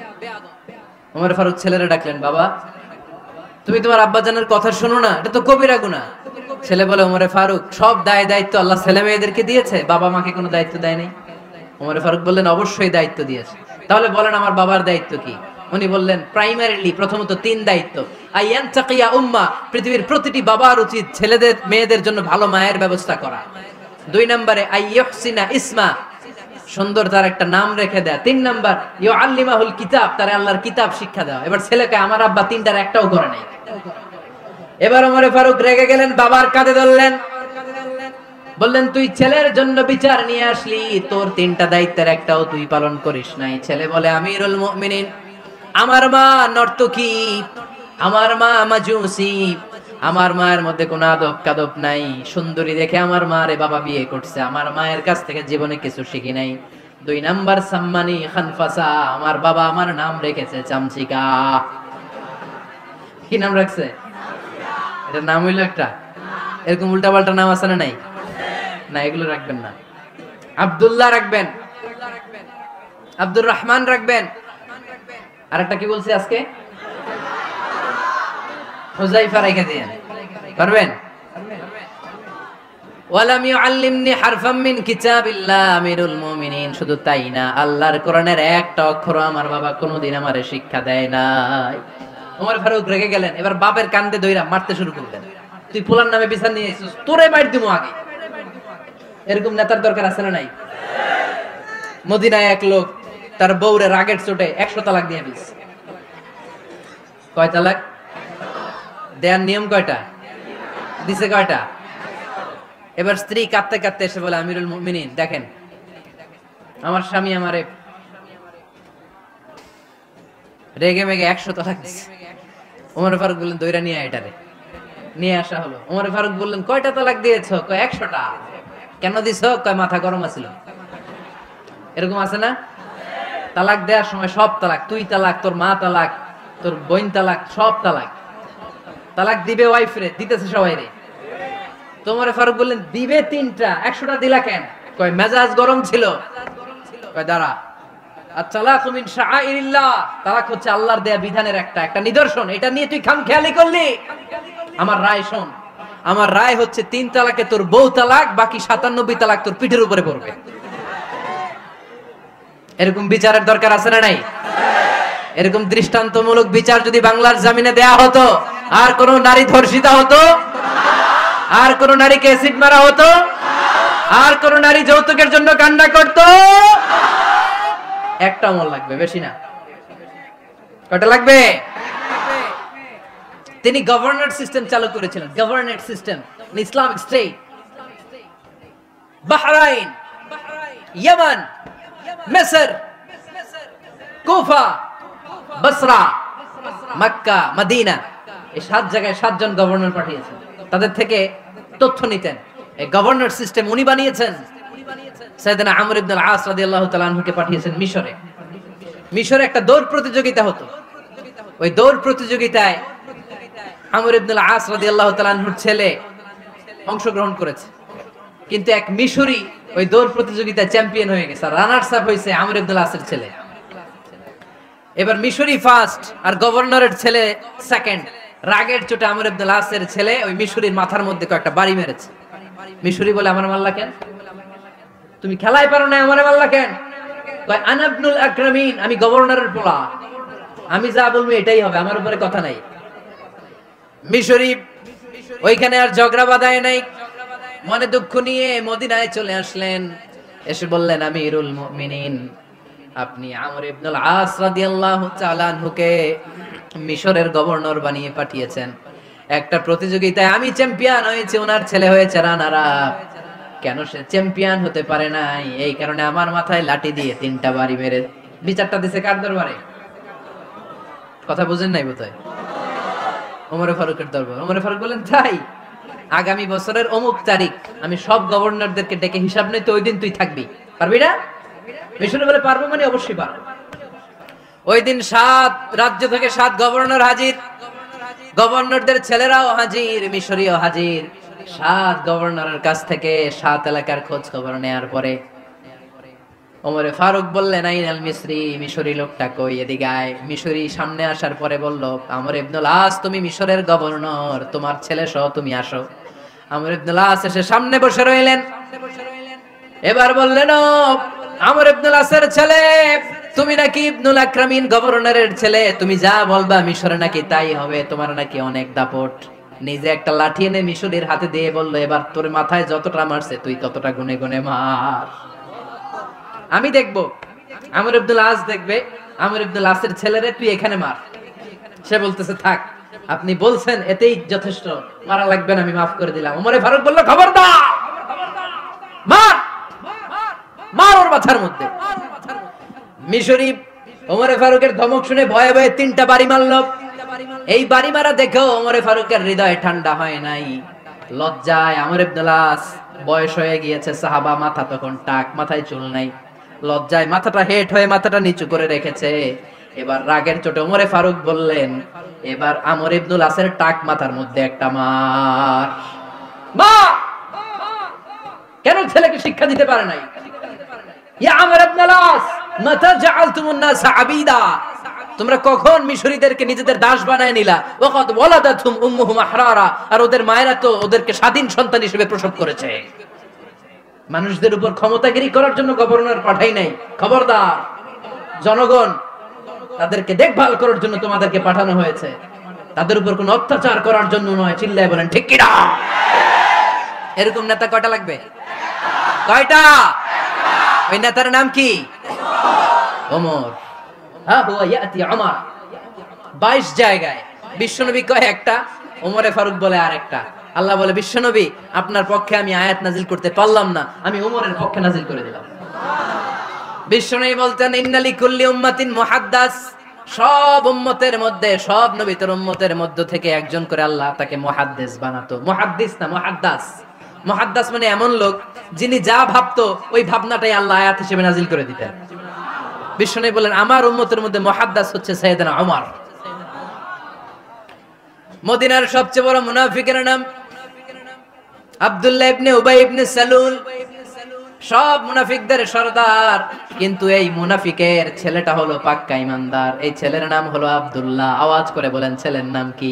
ওমরে ফারুক ছেলেরে ডাকলেন, বাবা তুমি তোমার আব্বাজানের কথা শোনো না, এটা তো কবিরা গুনাহ। ছেলে বলে, ওমরে ফারুক সব দায় দায়িত্ব আল্লাহ ছেলে মেয়েদেরকে দিয়েছে, বাবা মাকে কোনো দায়িত্ব দেয় নাই। ওমরে ফারুক বললেন, অবশ্যই দায়িত্ব দিয়েছে। তাহলে বলেন আমার বাবার দায়িত্ব কি? উনি বললেন, প্রাইমারিলি প্রথমত 3 দায়িত্ব। আইয়ান তাকিয়া উম্মা, পৃথিবীর প্রতিটি বাবার উচিত ছেলেদের মেয়েদের জন্য ভালো মায়ের ব্যবস্থা করা। 2 নম্বরে আইয়ুহসিনা ইসমা, সুন্দর তার একটা নাম রেখে দেয়া। 3 নাম্বার ইউআল্লিমাহুল কিতাব, তার আল্লাহর কিতাব শিক্ষা দেওয়া। এবার ছেলেকে আমার আব্বা 3টার একটাও করে নাই। এবার ওমরে ফারুক রেগে গেলেন, বাবার কাঁধে ধরলেন, বললেন তুই ছেলের জন্য বিচার নিয়ে আসলি, তোর 3টা দায়িত্বের একটাও তুই পালন করিস নাই। ছেলে বলে, আমিরুল মুমিনিন, আমার মা নর্তকী, আমার মা মাজুসি, আমার মায়ের মধ্যে কোনো আদব কাদব নাই, সুন্দরী দেখে আমার মারে বাবা বিয়ে করছে, আমার মায়ের কাছ থেকে জীবনে কিছু শিখি নাই। 2 নাম্বার সাম্মানি খানফাসা, আমার বাবা আমার নাম রেখেছে চামচিকা। কি নাম রাখছে? এটা নাম হইলো একটা, এরকম উল্টা পাল্টা নাম আছে না নাই? না, এগুলো রাখবেন না। আব্দুল্লাহ রাখবেন, আব্দুর রহমান রাখবেন, আর একটা কি বলছি আজকে? হুযায়ফা রেখে দিয়েন, পারবেন? ওয়ালাম ইউআল্লিমনি হারফাম মিন কিতাবিল্লাহ আমিরুল মুমিনিন, শুধু তাই না, আল্লাহর কোরআনের একটা অক্ষর আমার বাবা কোনোদিন আমারে শিক্ষা দেয় নাই। ওমর ফারুক রেগে গেলেন, এবার বাপের কান্দে ধইরা মারতে শুরু করলেন। তুই পোলার নামে বিচার নিয়ে এসেছিস, তোরে মার দিমু আগে। এরকম নেতার দরকার আছে না নাই? মদিনায় এক লোক তার বউরে রাগের চোটে 100 তালাক দিয়ে দিয়েছে। কয় তালাক দেয়ার নিয়ম কয়টা দিছে? কয়টা? এবার স্ত্রী কাঁদতে কাঁদতে এসে বলে, আমিরুল মুমিনিন দেখেন, আমার স্বামী আমারে রেগে মেগে 100 তালাক দিছে। ওমর ফারুক বললেন, দইরা নিয়ে এটারে নিয়ে আসা হলো। ওমর ফারুক বললেন, কয়টা তালাক দিয়েছো? কয় 100টা। কেন দিছো? কয় মাথা গরম আছিল। এরকম আছে না? তালাক দেওয়ার সময় সব তালাক, তুই তালাক, তোর মা তালাক, তোর বোন তালাক, সব তালাক। তালাক দিবে ওয়াইফ রে, দিতেছে সবাই রে। তো ওমর ফারুক বললেন, দিবে 3টা, 100টা দিলা কেন? কয় মেজাজ গরম ছিল। কয় দাঁড়া, আত-তালাকু মিন শাআইরিল্লাহ, তালাক হচ্ছে আল্লাহর দেয়া বিধানের একটা নিদর্শন, এটা নিয়ে তুই খামখেয়ালি করলি। আমার রায় শোন, আমার রায় হচ্ছে 3 তালাকে তোর বউ তালাক, বাকি 97 তালাক তোর পিঠের উপরে পড়বে। এরকম বিচারের দরকার আছে না নাই? এরকম দৃষ্টান্তমূলক বিচার যদি বাংলার জমিনে দেয়া হতো, আর কোন নারী ধর্ষিতা হতো, আর কোন নারীকে অ্যাসিড মারা হতো, আর কোন নারী যৌতুকের জন্য কান্না করত? একটা আমল লাগবে, বেশি না। কয়টা লাগবে? তিনি গভর্নর সিস্টেম চালু করেছিলেন, governor system, Islamic state. Bahrain, Yemen, Misr, Kufa, বসরা, মক্কা, মদিনা, এই 7 জায়গায় 7 জন গভর্নর পাঠিয়েছেন। তাদের থেকে তথ্য নিতেন। এই গভর্নর সিস্টেম উনি বানিয়েছেন। সাইয়েদনা আমর ইবনে আল-আস রাদিয়াল্লাহু তাআলা আনহুকে পাঠিয়েছেন মিশরে। মিশরে একটা দৌড় প্রতিযোগিতা হতো। ওই দৌড় প্রতিযোগিতায় আমর ইবনে আল-আস রাদিয়াল্লাহু তাআলা আনহুর ছেলে অংশগ্রহণ করেছে, কিন্তু এক মিশরি ওই দৌড় প্রতিযোগিতায় চ্যাম্পিয়ন হয়ে গেছে। রানার্স আপ হয়েছে আমর ইবনে আল-আসের ছেলে। এবার মিশরি ফার্স্ট আর গভর্নরের ছেলে সেকেন্ড। রাগের চোটে আমর ইবনে আল-আসের ছেলে ওই মিশরির মাথার মধ্যে কয়েকটা বাড়ি মেরেছে। মিশরি বলে, আমার মারলা কেন? তুমি খেলায় পারো না, আমারে মারলা কেন? কয়, আনা ইবনুল আকরামিন, আমি গভর্নরের পোলা, আমি যা বলবো এটাই হবে, আমার উপরে কথা নাই। মিশরি ওইখানে আর ঝগড়া বাঁধায় নাই, মনে দুঃখ নিয়ে মদিনায় চলে আসলেন। এসে বললেন, আমিরুল মুমিনিন, আপনি আমর ইবনে আল-আস রাদিয়াল্লাহু তাআলা আনহুকে মিশরের গভর্নর বানিয়ে পাঠিয়েছেন। একটা প্রতিযোগিতায় আমি চ্যাম্পিয়ন হয়েছে, ওনার ছেলে হয়েছে রানার আপ। কেন সে চ্যাম্পিয়ন হতে পারে নাই? এই কারণে আমার মাথায় লাঠি দিয়ে 3টা বাড়ি মেরে বিচারটা দিছে কার দরবারে? কথা বুঝেন নাই বোধহয়? ওমর ফারুকের দরবার। ওমর ফারুক বলেন, তাই আগামী বছরের অমুক তারিখ আমি সব গভর্নরদেরকে ডেকে হিসাব নেই, তো ওই দিন তুই থাকবি, পারবি না? মিশরে বলে, পারবো মানে অবশ্যই পারবো। ওই দিন 7 রাজ্য থেকে 7 গভর্নর হাজির, গভর্নরদের ছেলেরাও হাজির, মিশরীয় হাজির। 7 গভর্নরের কাছ থেকে 7 এলাকার খোঁজ খবর নেয়ার পরে ওমর ফারুক বললেন, আইনাল মিসরি, মিশরি লোকটা কই, এদিকে আয়। মিশরি সামনে আসার পরে বলল, আমর ইবনে আল-আস, তুমি মিশরের গভর্নর, তোমার ছেলে সহ তুমি আসো। আমর ইবনে আল-আস এসে সামনে বসে রইলেন। এবার বললেন, ও আমর ইবনে আল-আসের ছেলে, তুমি নাকি ইবনুল আকরামিন গভর্নরের ছেলে, তুমি যা বলবা মিশরে নাকি তাই হবে, তোমার নাকি অনেক দাপট। নিজে একটা লাঠি এনে মিশরীর হাতে দিয়ে বলল, এবার তোর মাথায় যতটা মারছে তুই ততটা গুনে গুনে মার, আমি দেখবো। আমর ইবনে আল-আস দেখবে, আমর ইবনে আল-আসের ছেলেরে তুই এখানে মার। সে বলতেছে, থাক, আপনি বলছেন এতেই যথেষ্ট, মারা লাগবে না, আমি মাফ করে দিলাম। ওমর ফারুক বলল, খবরদার, মার, মার ওর মাথার মধ্যে। মিশরি ওমর ফারুকের ধমক শুনে ভয়ে ভয়ে 3টা বাড়ি মারল। এই বাড়ি মারা দেখেও ওমর ফারুকের হৃদয় ঠান্ডা হয় নাই। লজ্জায় আমর ইবনে আল-আস, বয়স হয়ে গিয়েছে, সাহাবা, মাথা তখন টাক, মাথায় চুল নাই, লজ্জায় মাথাটা হেট হয়ে মাথাটা নিচু করে রেখেছে। এবার রাগের চোটে ওমর ফারুক বললেন, এবার আমর ইবনে আল-আসের টাক মাথার মধ্যে একটা মার। মা কেন ছেলেকে শিক্ষা দিতে পারে নাই? ইয়া আমর ইবনে আল-আস, মাতা জাআলতুমুন নাস আবিদা, তোমরা কখন মিশরীদেরকে নিজেদের দাস বানায় নিলা? ওয়াকাদ ওয়ালাদাতুম উম্মুহুম আহরারা, আর ওদের মায়েরা তো ওদেরকে স্বাধীন সন্তান হিসেবে প্রসব করেছে। মানুষদের উপর ক্ষমতাগিরি করার জন্য গভর্নর পাঠাই নাই। খবরদার, জনগণ, তাদেরকে দেখভাল করার জন্য তোমাদেরকে পাঠানো হয়েছে, তাদের উপর কোনো অত্যাচার করার জন্য নয়। চিল্লায় বলেন ঠিক কি না? এরকম নেতা কয়টা লাগবে? কয়টা? ওই নেতার নাম কি? ওমর, হা হুয়া ইয়াতি ওমর। 22 জায়গায় বিশ্বনবী কয় একটা, ওমরে ফারুক বলে আরেকটা। আল্লাহ বলে, বিশ্বনবী আপনার পক্ষে আমি আয়াত নাজিল করতে পারলাম না, আমি ওমরের পক্ষে নাজিল করে দিলাম। বিশ্বনবী বলতেন, ইন্নালি কুল্লি উম্মাতিন মুহাদ্দাস, সব উম্মতের মধ্যে, সব নবীর উম্মতের মধ্য থেকে একজন করে আল্লাহ তাকে মুহাদ্দিস বানাতো। মুহাদ্দিস না, মুহাদ্দাস। মুহাদ্দাস মানে এমন লোক যিনি যা ভাবতো ওই ভাবনাটাই আল্লাহ আয়াত হিসেবে নাজিল করে দিতেন। বিশ্বনবী বলেন, আমার উম্মতের মধ্যে মুহাদ্দাস হচ্ছে সাইয়েদনা ওমর। মদিনার সবচেয়ে বড় মুনাফিকের নাম আব্দুল্লাহ ইবনে উবাই ইবনে সালুল, সব মুনাফিকদের সরদার। কিন্তু এই মুনাফিকের ছেলেটা হলো পাক্কা ইমানদার। এই ছেলের নাম হলো আব্দুল্লাহ। আওয়াজ করে বলেন, ছেলের নাম কি?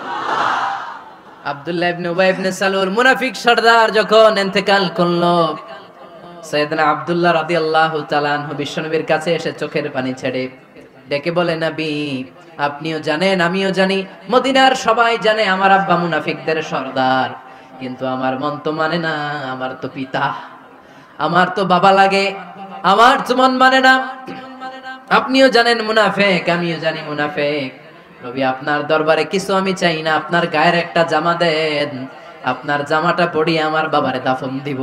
আব্দুল্লাহ ইবনে উবাই ইবনে সালুল, মুনাফিক সরদার যখন ইন্তেকাল করলো, সাইয়েদনা আব্দুল্লাহ রাদিয়াল্লাহু তাআলা আনহু বিশ্বনবীর কাছে এসে চোখের পানি ছেড়ে ডেকে বলে, নবী আপনিও জানেন, আমিও জানি, মদিনার সবাই জানে আমার আব্বা মুনাফিকদের সরদার, কিন্তু আমার মন তো মানে না, আমার তো পিতা, আমার তো বাবা লাগে, আমার তো মন মানে না। আপনিও জানেন মুনাফিক, আমিও জানি মুনাফিক। নবী আপনার দরবারে কিছু আমি চাই না, আপনার গায়ের একটা জামা দেন, আপনার জামাটা পরিয়ে আমার বাবারে দাফন দিব।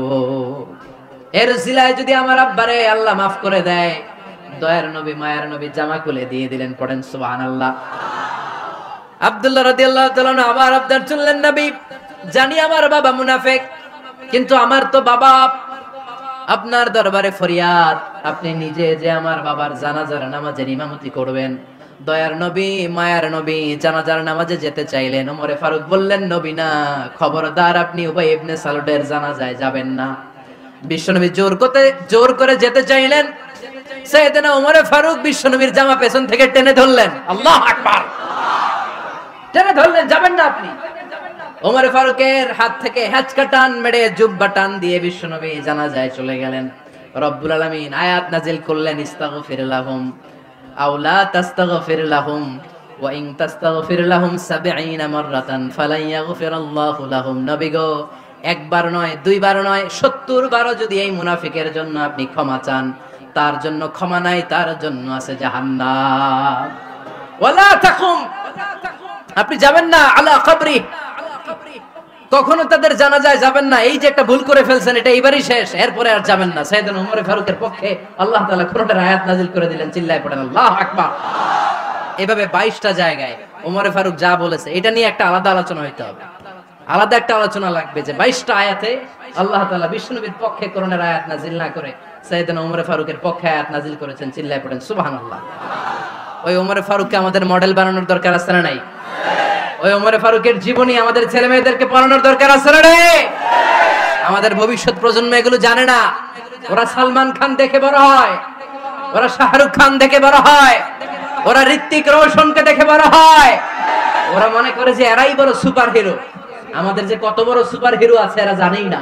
এর সিলায় যদি আমার আব্বারে আল্লাহ মাফ করে দেয়, দয়ার নবী মায়ার নবী জামা খুলে দিয়ে দিলেন। পড়েন সুবহানাল্লাহ। আব্দুল্লাহ রাদিয়াল্লাহু তাআলা আবার আবদার চললেন, নবী জানি আমার বাবা মুনাফিক, কিন্তু আমার তো বাবা, আপনার দরবারে ফরিয়াদ, আপনি নিজে যে আমার বাবার জানাজার নামাজের ইমামতি করবেন। দয়ার নবী মায়ার নবী জানাজার নামাজে যেতে চাইলেন। ওমরে ফারুক বললেন, নবী না, খবরদার আপনি উবাই ইবনে সালুলের জানাজায় যাবেন না। বিশ্বনবী জোর করে যেতে চাইলেন। সাইয়েদনা ওমরে ফারুক বিশ্বনবীর জামা পেছন থেকে টেনে ধরলেন। আল্লাহু আকবার, টেনে ধরলেন, যাবেন না আপনি। ওমরে ফারুকের হাত থেকে হ্যাচকা টান মেরে জুব্বা টান দিয়ে বিশ্বনবী জানাজায় চলে গেলেন। রব্বুল আলামিন আয়াত নাজিল করলেন, ইস্তাগফির লাহুম আও লা তাস্তাগফির লাহুম ওয়া ইন তাস্তাগফির লাহুম ৭০ মাররাতান ফালান ইয়াগফিরাল্লাহু লাহুম। নবী গো, একবার নয়, দুইবার নয়, ৭০ বারও যদি এই মুনাফিকের জন্য আপনি ক্ষমা চান, তার জন্য ক্ষমা নাই, তার জন্য আছে জাহান্নাম। ওয়ালা তাকুম, আপনি যাবেন না আলা কবরি, কখনো তাদের জানাজায় যাবেন না। এই যে একটা ভুল করে ফেলছেন, এটা এইবারই শেষ, এরপরে আর যাবেন না। সাইয়েদনা ওমর ফারুকের পক্ষে আল্লাহ তাআলা কোরআনের আয়াত নাযিল করে দিলেন। চিল্লায় পড়েন আল্লাহু আকবার। এভাবে 22টা জায়গায় ওমর ফারুক যা বলেছে, এটা নিয়ে একটা আলাদা আলোচনা হইতে হবে, আলাদা একটা আলোচনা লাগবে যে 22টা আয়াতে আল্লাহ তাআলা বিশ্বনবীর পক্ষে কোরআনের আয়াত নাযিল না করে সাইয়েদনা ওমর ফারুকের পক্ষে আয়াত নাযিল করেছেন। চিল্লায় পড়েন সুবহানাল্লাহ। ওই ওমর ফারুককে আমাদের মডেল বানানোর দরকার আছে না নাই? ওই ওমর ফারুকের জীবনী আমাদের ছেলে মেয়েদেরকে পড়ানোর দরকার আছে না রে? আমাদের ভবিষ্যৎ প্রজন্ম এগুলো জানে না। ওরা সালমান খান দেখে বড় হয়, ওরা শাহরুখ খান দেখে বড় হয়, ওরা ঋত্বিক রোশনকে দেখে বড় হয়। ওরা মনে করে যে এরাই বড় সুপার হিরো। আমাদের যে কত বড় সুপার হিরো আছে এরা জানেই না।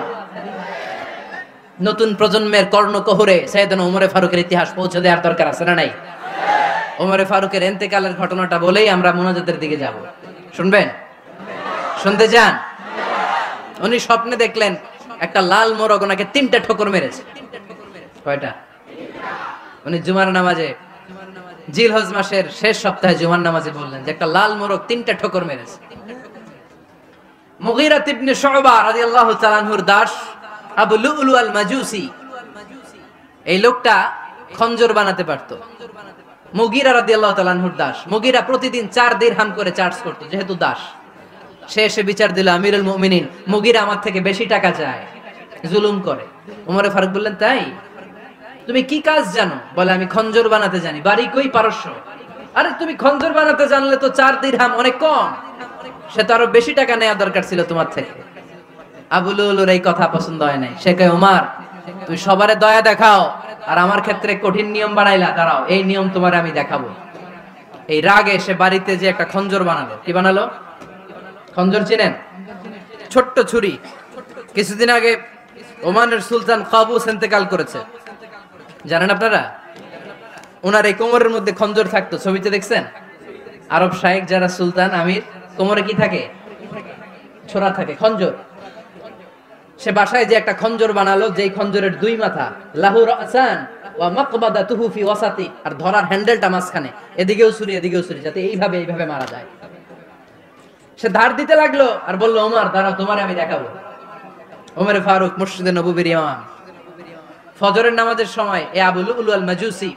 নতুন প্রজন্মের কর্ণকোহরে সাইয়েদনা ওমর ফারুকের ইতিহাস পৌঁছে দেওয়ার দরকার আছে না নাই? ওমর ফারুকের ইন্তেকালের ঘটনাটা বলেই আমরা মুনাজাতের দিকে যাব। শুনবেন? শুনতে চান? উনি স্বপ্নে দেখলেন একটা লাল মোরগ ওনাকে 3টা ঠোকর মেরেছে। কয়টা? উনি জুমার নামাজে, জিলহজ মাসের শেষ সপ্তাহে জুমার নামাজে বললেন যে একটা লাল মোরগ 3টা ঠোকর মেরেছে। মুগীরা ইবনে শুবা রাদিয়াল্লাহু তাআলা আনহুর দাস আবু লুলু আল মাজুসি, এই লোকটা খঞ্জর বানাতে পারতো। মুগীরা রাদিয়াল্লাহু তাআলা আনহুর দাস। মুগীরা প্রতিদিন 4 দিরহাম করে চার্জ করত, যেহেতু দাস। সে এসে বিচার দিল, আমিরুল মুমিনিন, মুগীরা আমার থেকে বেশি টাকা চায়, জুলুম করে। ওমরে ফারুক বললেন, তাই? তুমি কি কাজ জানো? বলে, আমি খঞ্জর বানাতে জানি। বাড়ি কই? পারস্য। আরে তুমি খঞ্জর বানাতে জানলে তো 4 দিরহাম অনেক কম, সে তো আরো বেশি টাকা নেওয়া দরকার ছিল তোমার থেকে। আবু লুলুর এই কথা পছন্দ হয় নাই। সে কয়, ওমর তুমি সবারে দয়া দেখাও, আর আমার ক্ষেত্রে কঠিন নিয়ম বানাইলা, দাঁড়াও এই নিয়ম তোমার আমি দেখাবো। এই রাগে সে বাড়িতে যে একটা খঞ্জর বানালো। কি বানালো? খঞ্জর চিনেন? ছোট্ট ছুরি। কিছুদিন আগে ওমানের সুলতান কাবুস ইন্তেকাল করেছে, জানেন আপনারা? ওনার এই কোমরের মধ্যে খঞ্জর থাকতো, ছবিতে দেখছেন? আরব শায়েখ যারা সুলতান আমির, কোমরে কি থাকে? ছোরা থাকে, খঞ্জর। সে বাসায় যে একটা খঞ্জর বানালো, যেই খঞ্জরের 2 মাথা, লাহু রাসান ওয়া মাকবাদাতুহু ফি ওয়াসাতি, আর ধরার হ্যান্ডেলটা মাঝখানে, এদিকেও ছুরি এদিকেও ছুরি, যাতে এইভাবে মারা যায়। সে ধার দিতে লাগলো আর বলল, ওমর দাঁড়াও, তোমারে আমি দেখাবো। ওমরে ফারুক মসজিদে নববীর ইমাম, ফজরের নামাজের সময় এ আবু লুলু আল মাজুসি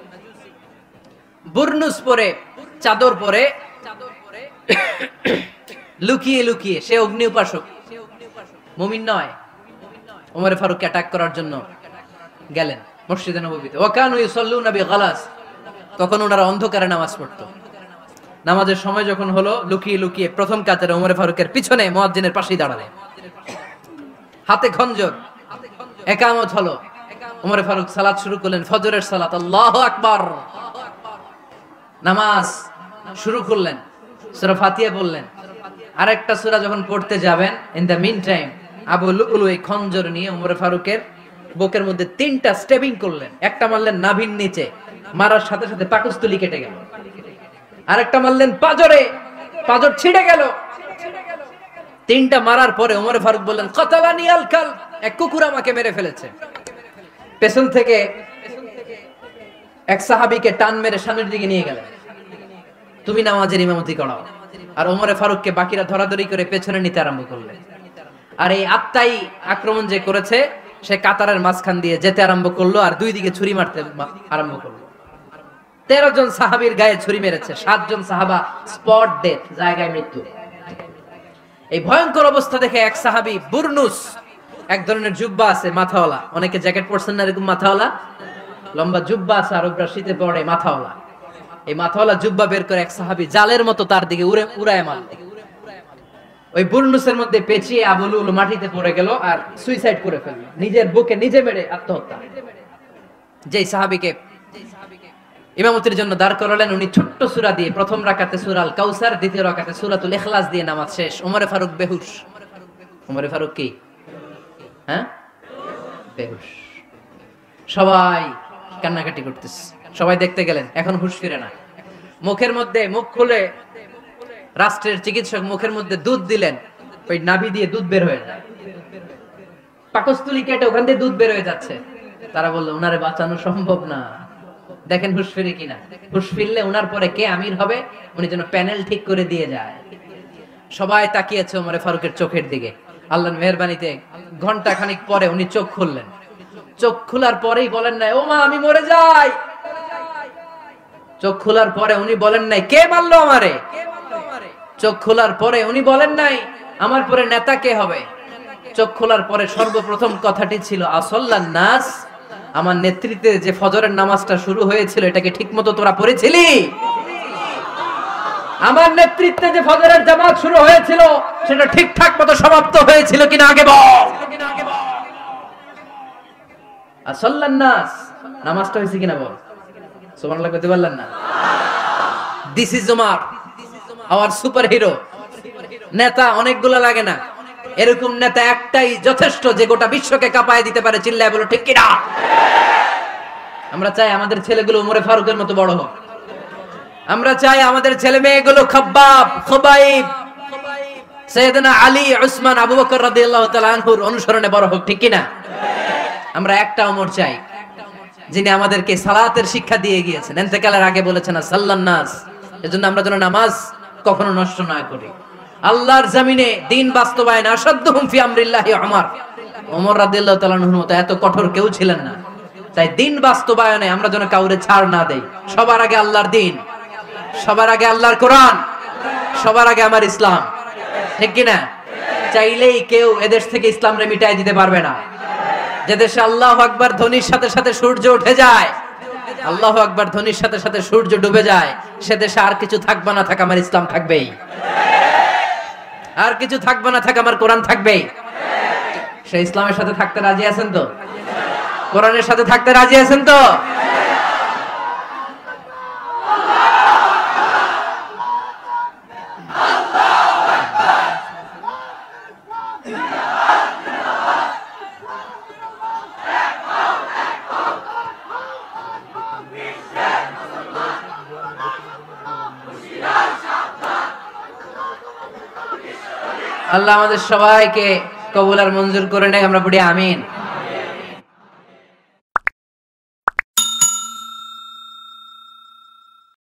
বুরনুস পরে, চাদর পরে, লুকিয়ে লুকিয়ে, সে অগ্নি উপাসক, মুমিন নয়, ওমরে ফারুককে অ্যাটাক করার জন্য গেলেন মসজিদে নববীতে। ওয়াকানু ইউসাল্লুনা বিগালাস, তখন ওনারা অন্ধকারে নামাজ পড়তো। নামাজের সময় যখন হলো, লুকিয়ে লুকিয়ে প্রথম কাতারে ওমরে ফারুকের পিছনে মুয়াজ্জিনের পাশেই দাঁড়ালেন, হাতে খঞ্জর, ইকামত হলো। ওমরে ফারুক সালাত শুরু করলেন, ফজরের সালাত, আল্লাহু আকবার, নামাজ শুরু করলেন, সূরা ফাতিহা বললেন। আরেকটা সূরা যখন পড়তে যাবেন, in the mean time Abu Lulu এই খঞ্জর নিয়ে ওমরে ফারুকের বুকের মধ্যে 3টা স্টেবিং করলেন। একটা মারলেন নাভির নিচে, মারার সাথে সাথে পাকস্থলী কেটে গেল। আরেকটা মারলেন পাজরে, পাজর ছিঁড়ে গেল। 3টা মারার পরে ওমরে ফারুক বললেন, কাতালানি আল কাল, এক কুকুর আমাকে মেরে ফেলেছে। পেছন থেকে এক সাহাবীকে টান মেরে সামনের দিকে নিয়ে গেলেন, তুমি নামাজের ইমামতি করাও। আর ওমরে ফারুককে বাকিরা ধরাধরি করে পেছনে নিতে আরম্ভ করলেন। আর এই আত্মাই আক্রমণ যে করেছে, সে কাতারের মাঝখান দিয়ে যেতে আরম্ভ করলো আর দুই দিকে ছুরি মারতে আরম্ভ করলো। 13 জন সাহাবীর গায়ে ছুরি মেরেছে, 7 জন সাহাবা স্পট ডেথ, জায়গায় মৃত্যু। এই ভয়ঙ্কর অবস্থা দেখে এক সাহাবী বুরনুস, এক ধরনের জুব্বা আছে মাথাওয়ালা, অনেকে জ্যাকেট পরছেন না এরকম মাথাওয়ালা, লম্বা জুব্বা আছে, আরবরা শীতে পরে মাথাওয়ালা, এই মাথাওয়ালা জুব্বা বের করে এক সাহাবী জালের মতো তার দিকে উড়ায় মারল। ওই বুরনুসের মধ্যে পেঁচিয়ে আবু লুলু মাটিতে পড়ে গেল আর সুইসাইড করে ফেলল, নিজের বুকে নিজে মেরে আত্মহত্যা। যেই সাহাবীকে ইমামতির জন্য দাঁড় করালেন, উনি ছোট্ট সূরা দিয়ে, প্রথম রাকাতে সূরা আল কাউসার, দ্বিতীয় রাকাতে সূরাতুল ইখলাস দিয়ে নামাজ শেষ। ওমরে ফারুক বেহুশ। ওমরে ফারুক কি? হ্যাঁ, বেহুশ। সবাই কান্নাকাটি করতেছে, সবাই দেখতে গেলেন, এখন হুঁশ ফিরে না। মুখের মধ্যে, মুখ খুলে রাষ্ট্রের চিকিৎসক মুখের মধ্যে দুধ দিলেন, ওই নাভি দিয়ে দুধ বের হয়ে যায়, পাকস্থলী কেটে ওখান দিয়ে দুধ বের হয়ে যাচ্ছে। তারা বললো, উনারে বাঁচানো সম্ভব না, দেখেন হুঁশ ফিরে কিনা। হুঁশ ফিরলে উনার পরে কে আমির হবে, উনি যেন প্যানেল ঠিক করে দিয়ে যায়। সবাই তাকিয়েছে ওমরে ফারুকের চোখের দিকে। আল্লাহর মেহেরবানিতে ঘন্টা খানিক পরে উনি চোখ খুললেন। চোখ খোলার পরেই বলেন নাই, ও মা আমি মরে যাই। চোখ খোলার পরে উনি বলেন নাই, কে মারলো আমারে। চোখ খোলার পরে উনি বলেন নাই, আমার পরে নেতা কে হবে। চোখ খোলার পরে সর্বপ্রথম কথাটি ছিল, আসল্লান নাস, আমার নেতৃত্বে যে ফজরের নামাজটা শুরু হয়েছিল, এটাকে ঠিকমতো তোরা পড়েছিলি? আমার নেতৃত্বে যে ফজরের জামাত শুরু হয়েছিল, সেটা ঠিকঠাক মতো সমাপ্ত হয়েছিল কিনা আগে বল। আসল্লান নাস, নামাজটা হয়েছে কিনা বল। সুবহানাল্লাহ কইতে পারলেন না? This is Omar, our super hero. নেতা অনেকগুলো লাগে না, এরকম নেতা একটাই যথেষ্ট, যে গোটা বিশ্বকে কাঁপায় দিতে পারে। চিল্লায় বলো ঠিক কিনা? আমরা চাই আমাদের ছেলেগুলো ওমরে ফারুকের মতো বড় হোক। আমরা চাই আমাদের ছেলে মেয়েগুলো খাব্বাব, খুবাইব, সাইয়েদনা আলী, উসমান, আবু বকর রাদিয়াল্লাহু তাআলা আনহুর অনুসরণে বড় হোক, ঠিক কিনা? আমরা একটা ওমর চাই, যিনি আমাদেরকে সালাতের শিক্ষা দিয়ে গিয়েছেন, ইন্তেকালের আগে বলেছেন সাল্লান নাস। এজন্য আমরা যেন নামাজ কখনো নষ্ট না করি। আল্লাহর জমিনে দিন বাস্তবায়ন, আসাদ্দুহুম ফি আমরিল্লাহি ওমর রাদিয়াল্লাহু তাআলা আনহুর মতো এত কঠোর কেউ ছিলেন না। তাই দিন বাস্তবায়নে আমরা যেন কাউরে ছাড় না দেই। সবার আগে আল্লাহর দিন, সবার আগে আল্লাহর কোরআন, সবার আগে আমার ইসলাম, ঠিক কিনা? চাইলেই কেউ এদেশ থেকে ইসলামরে মিটাই দিতে পারবে না। যে দেশে আল্লাহু আকবার ধ্বনির সাথে সাথে সূর্য উঠে যায়, আল্লাহু আকবার ধ্বনির সাথে সাথে সূর্য ডুবে যায়, সে দেশে আর কিছু থাকবে না থাক, আমার ইসলাম থাকবেই। আর কিছু থাকবে না থাক, আমার কোরআন থাকবেই। সে ইসলামের সাথে থাকতে রাজি আছেন তো? কোরআনের সাথে থাকতে রাজি আছেন তো? আল্লাহ আমাদের সবাইকে কবুল আর মঞ্জুর করে নেয়। আমরা পড়ি আমিন।